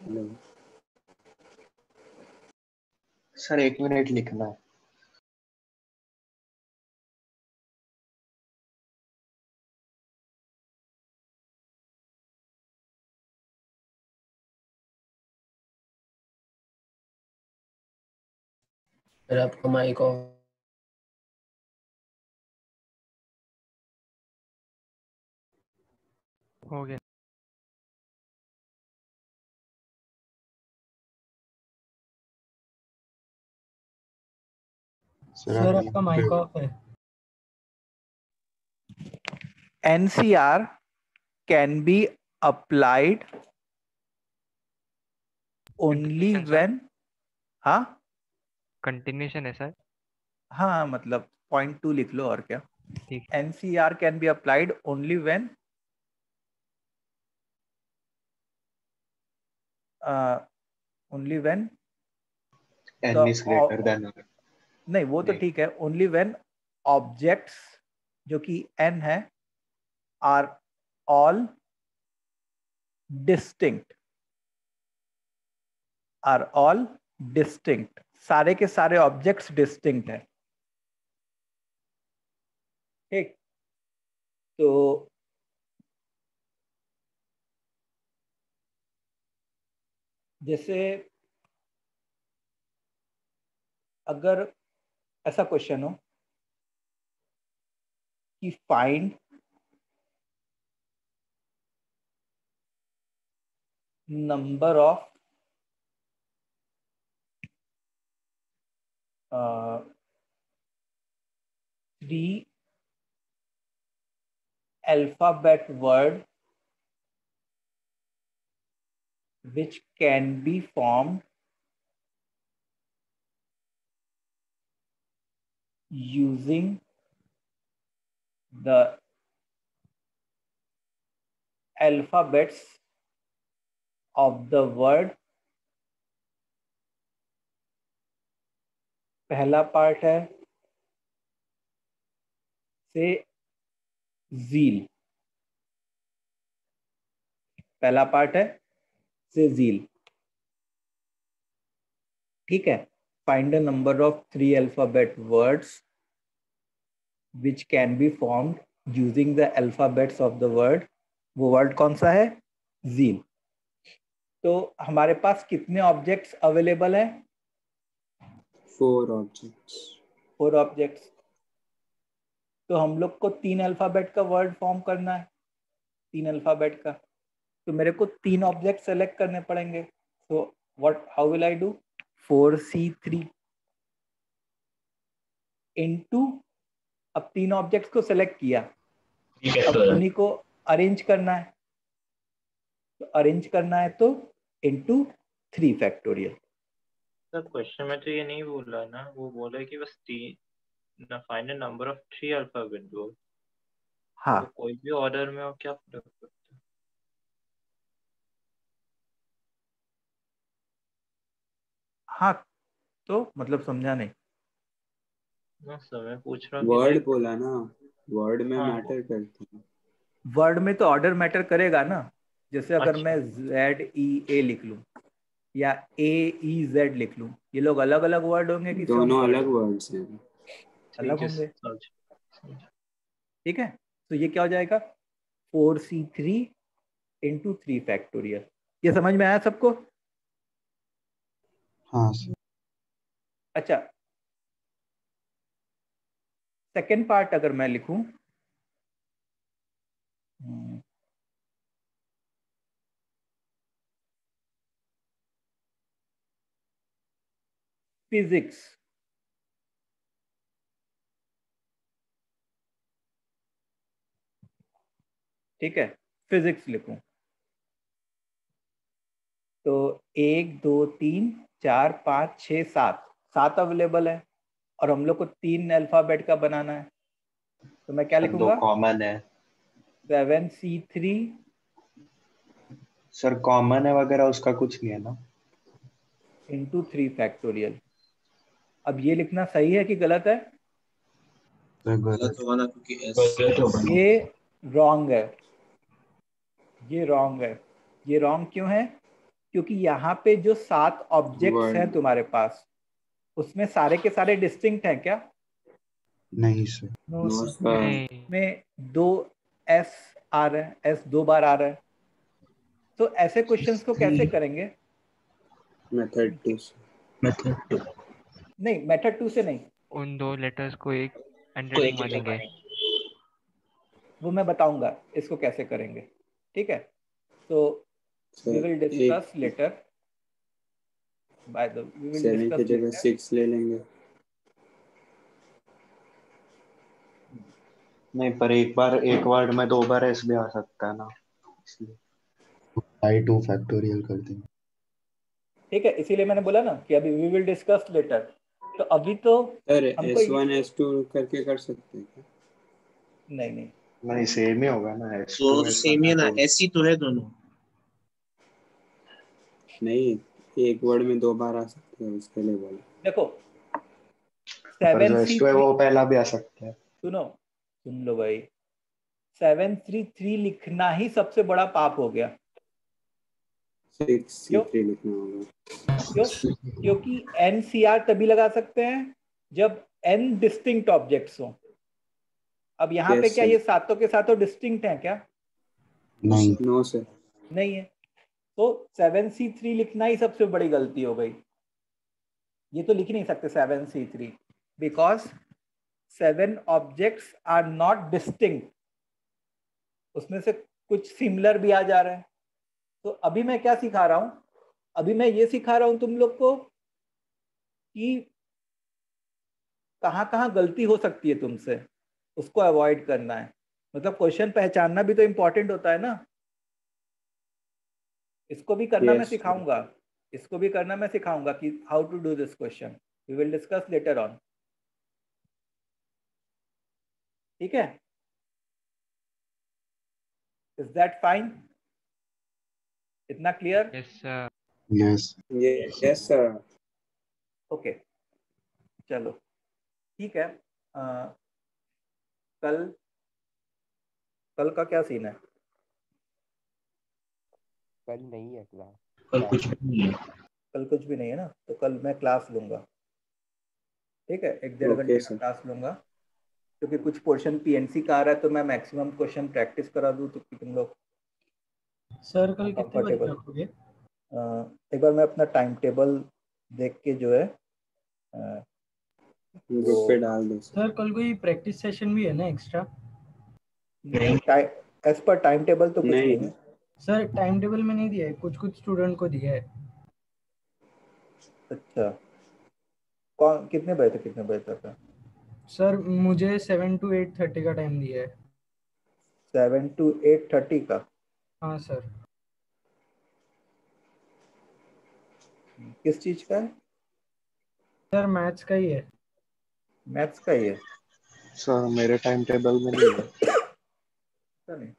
Hello sir 1 minute लिखना है। सर आपका माइक ऑफ। हो गया। सर आपका माइक ऑफ है। NCR can be applied only Continuation, sir. when, हाँ कंटिन्यूशन है सर। हाँ मतलब .2 लिख लो और क्या। ठीक। NCR can be applied only when only when n is greater than or नहीं वो तो ठीक है। only when objects जो कि n है are all distinct, are all distinct, सारे के सारे ऑब्जेक्ट्स डिस्टिंक्ट हैं। ठीक, तो जैसे अगर ऐसा क्वेश्चन हो कि find number of three alphabet word which can be formed using the alphabets of the word। पहला पार्ट है से ज़ील, पहला पार्ट है से ज़ील। ठीक है, find the number of 3 alphabet words which can be formed using the alphabets of the word। वो वर्ड कौन सा है? ज़ील। तो हमारे पास कितने ऑब्जेक्ट्स अवेलेबल है? 4 ऑब्जेक्ट्स। 4 ऑब्जेक्ट्स। तो हम लोग को 3 अल्फाबेट का वर्ड फॉर्म करना है, 3 अल्फाबेट का। तो मेरे को 3 ऑब्जेक्ट सेलेक्ट करने पड़ेंगे। तो what how will I do? 4C3 into, अब 3 ऑब्जेक्ट्स को सेलेक्ट किया, अब उन्हीं को अरेंज करना है। तो अरेंज करना है तो इनटू 3 फैक्टोरियल। सर क्वेश्चन में तो ये नहीं बोला ना, वो बोला है कि बस find number of 3 alphabet word. हाँ तो कोई भी ऑर्डर में हो क्या फर्क पड़ता है? हाँ, तो मतलब समझा नहीं। ना सर मैं पूछ रहा हूँ कि वर्ड लाइक, बोला ना, वर्ड में हाँ मैटर करता है। वर्ड में तो ऑर्डर मैटर करेगा ना। जैसे अगर मैं अच्छा ZEA लिख लूं या AEZ लिख लूं, ये लोग अलग अलग वर्ड होंगे कि सम दोनों वर्ड अलग होंगे? वर्ड्स हैं। अलग ठीक है होंगे। समझ। ठीक है, तो ये क्या हो जाएगा? 4C3 into 3 factorial. ये समझ में आया सबको? हाँ सर। अच्छा, सेकेंड पार्ट अगर मैं लिखूं, फिजिक्स। ठीक है, फिजिक्स लिखूं तो 1 2 3 4 5 6 7 7 अवेलेबल है और हम लोग को 3 अल्फाबेट का बनाना है। तो मैं क्या सर 2 लिखूंगा? कॉमन है। 7C3 सर कॉमन है वगैरह उसका कुछ नहीं है ना? Into 3 factorial. अब ये लिखना सही है कि गलत है? गलत होगा ना, क्योंकि ये रॉन्ग है, ये रॉन्ग है। ये रॉन्ग क्यों है? क्योंकि यहाँ पे जो 7 ऑब्जेक्ट्स हैं Word. तुम्हारे पास, उसमें सारे के सारे डिस्टिंक्ट हैं क्या? नहीं सर। नो No, सर। sir. नहीं में 2 एस आ रहे हैं, एस 2 बार आ रहा है, तो ऐसे क्वेश्चंस को कैसे करेंगे? Method 2. मेथड नहीं, मेथड 2 से नहीं, उन 2 लेटर्स को एक एंटिटी मानेंगे। वो मैं बताऊंगा इसको कैसे करेंगे, ठीक है? तो we Sir, will discuss later, by the we will 7 की डिस्कस जगह लेटर। 6 ले लेंगे। नहीं, पर एक वर्ड में 2 बार एस भी आ सकता है ना, इसलिए I2 फैक्टोरियल कर देंगे। ठीक है, इसीलिए मैंने बोला ना कि अभी वी विल डिस्कस लेटर। तो अभी तो सर हमको S1 S2 करके कर सकते हैं क्या? नहीं नहीं, नहीं, सेम ही होगा ना, एस तो टू एस सेम ही है ना, ऐसी तो है दोनों। नहीं, एक वर्ड में 2 बार आ सकते हैं, उसके लिए बोला। देखो पर जो 7C3 S2 है वो पहला भी आ सकता है। सुन लो भाई, 733 लिखना ही सबसे बड़ा पाप हो गया। 6C3 लिखना होगा। क्यों? क्योंकि NCR तभी लगा सकते हैं जब n डिस्टिंक्ट ऑब्जेक्ट्स हो। अब यहाँ पे Yes, क्या sir. ये सातों के सातों डिस्टिंक्ट हैं क्या? नहीं No, sir. नहीं है, तो 7C3 लिखना ही सबसे बड़ी गलती हो गई। ये तो लिख ही नहीं सकते 7C3 because 7 objects are not distinct, उसमें से कुछ सिमिलर भी आ जा रहे हैं। तो अभी मैं क्या सिखा रहा हूं? अभी मैं ये सिखा रहा हूं तुम लोग को कि कहाँ कहाँ गलती हो सकती है तुमसे, उसको अवॉइड करना है। मतलब क्वेश्चन पहचानना भी तो इम्पोर्टेंट होता है ना, इसको भी करना मैं Yes, sir. सिखाऊंगा, इसको भी करना मैं सिखाऊंगा कि how to do this question. We will discuss later on, ठीक है? Is that fine? इतना clear? Yes sir. Yes Yes, sir. Okay, चलो ठीक है। कल कल का क्या सीन है? कल नहीं है क्लास। कल कुछ नहीं है। कल कुछ भी नहीं है ना, तो कल मैं क्लास लूंगा, ठीक है? 1-1.5 घंटे Okay, का sir. क्लास लूंगा, क्योंकि कुछ पोर्शन PNC का आ रहा है, तो मैं मैक्सिमम क्वेश्चन प्रैक्टिस करा दूँ तो कि तुम लोग सर कल कितने बजे कंफर्टेबल। रखोगे? एक बार मैं अपना टाइम टेबल देख के जो है ग्रुप पे डाल दो सर। सर कल कोई प्रैक्टिस सेशन भी है ना एक्स्ट्रा? नहीं, एज पर टाइम टेबल तो कुछ नहीं नहीं, है। सर टाइम टेबल में नहीं दिया है, कुछ कुछ स्टूडेंट को दिया है। अच्छा, कौन कितने बजे तक कितने बजे तक है? सर मुझे 7 to 8:30 का टाइम दिया है। 7 to 8:30 का? हाँ सर। किस चीज का है? सर मैथ्स का ही है। मैथ्स का ही है? सर मेरे टाइम टेबल में नहीं है। पता नहीं,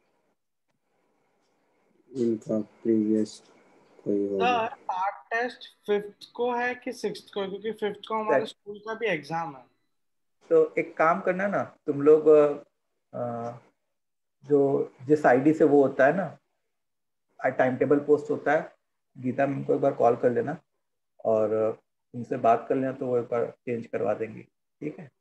इनका प्रीवियस कोई होगा। सर पार्ट टेस्ट 5th को है कि 6th को है? क्योंकि 5th को हमारे स्कूल का भी एग्जाम है। तो एक काम करना ना तुम लोग, जो जिस आईडी से वो होता है ना, टाइम टेबल पोस्ट होता है, गीता मैम को एक बार कॉल कर लेना और उनसे बात कर लेना, तो वो एक बार चेंज करवा देंगी, ठीक है?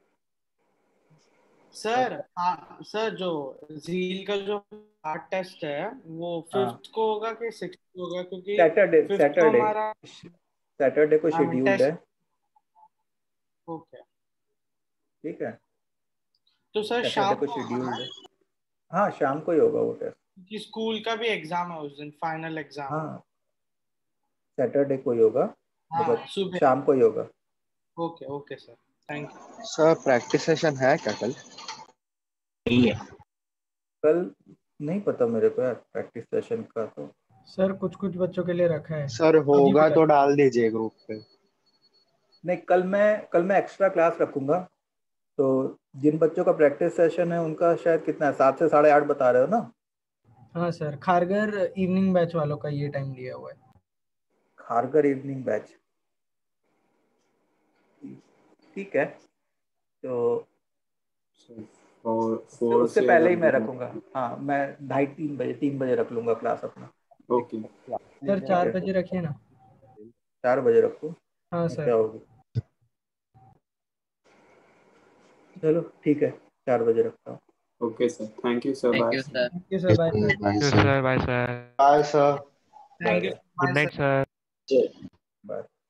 सर हाँ सर, जो जील का जो पार्ट टेस्ट है वो हाँ, 5th को होगा कि 6th को होगा? क्योंकि सैटरडे 5th को हमारा सैटरडे को शेड्यूल्ड है, टेस्ट। ओके, ठीक है? तो सर सैटरडे शाम को को होगा शेड्यूल्ड ना? है। हाँ, शाम को ही होगा वो टेस्ट। क्योंकि स्कूल का भी एग्जाम है उस दिन, फाइनल एग्जाम। हाँ, सैटरडे को ही होगा, हाँ मतलब सुबह। शाम को ही होगा। Okay okay sir, thank you. Sir practice session है क्या कल? नहीं है। कल नहीं पता मेरे को यार प्रैक्टिस सेशन का, तो सर कुछ कुछ बच्चों के लिए रखा है। सर अभी होगा पता तो डाल दीजिए ग्रुप पे। नहीं, कल मैं एक्स्ट्रा क्लास रखूंगा, तो जिन बच्चों का प्रैक्टिस सेशन है उनका शायद कितना है, 7 से 8:30 बता रहे हो ना? हाँ सर, खारगर इवनिंग बैच वालों का ये टाइम दिया हुआ है। खारगर इवनिंग बैच, ठीक है? तो और 4 उससे से पहले ही अगर मैं रखूंगा। हाँ, मैं 2:30 3 बजे रख लूंगा क्लास अपना। ओके सर 4 बजे रखिए ना। 4 बजे रखो। हाँ क्या सर। होगी? चलो ठीक है, 4 बजे रखता हूँ। Okay sir, thank you sir, thank bye you sir. Sir. Thank you sir, bye sir. Thank you, sir. Bye, sir. Bye sir. Thank you. Good night, sir. Bye.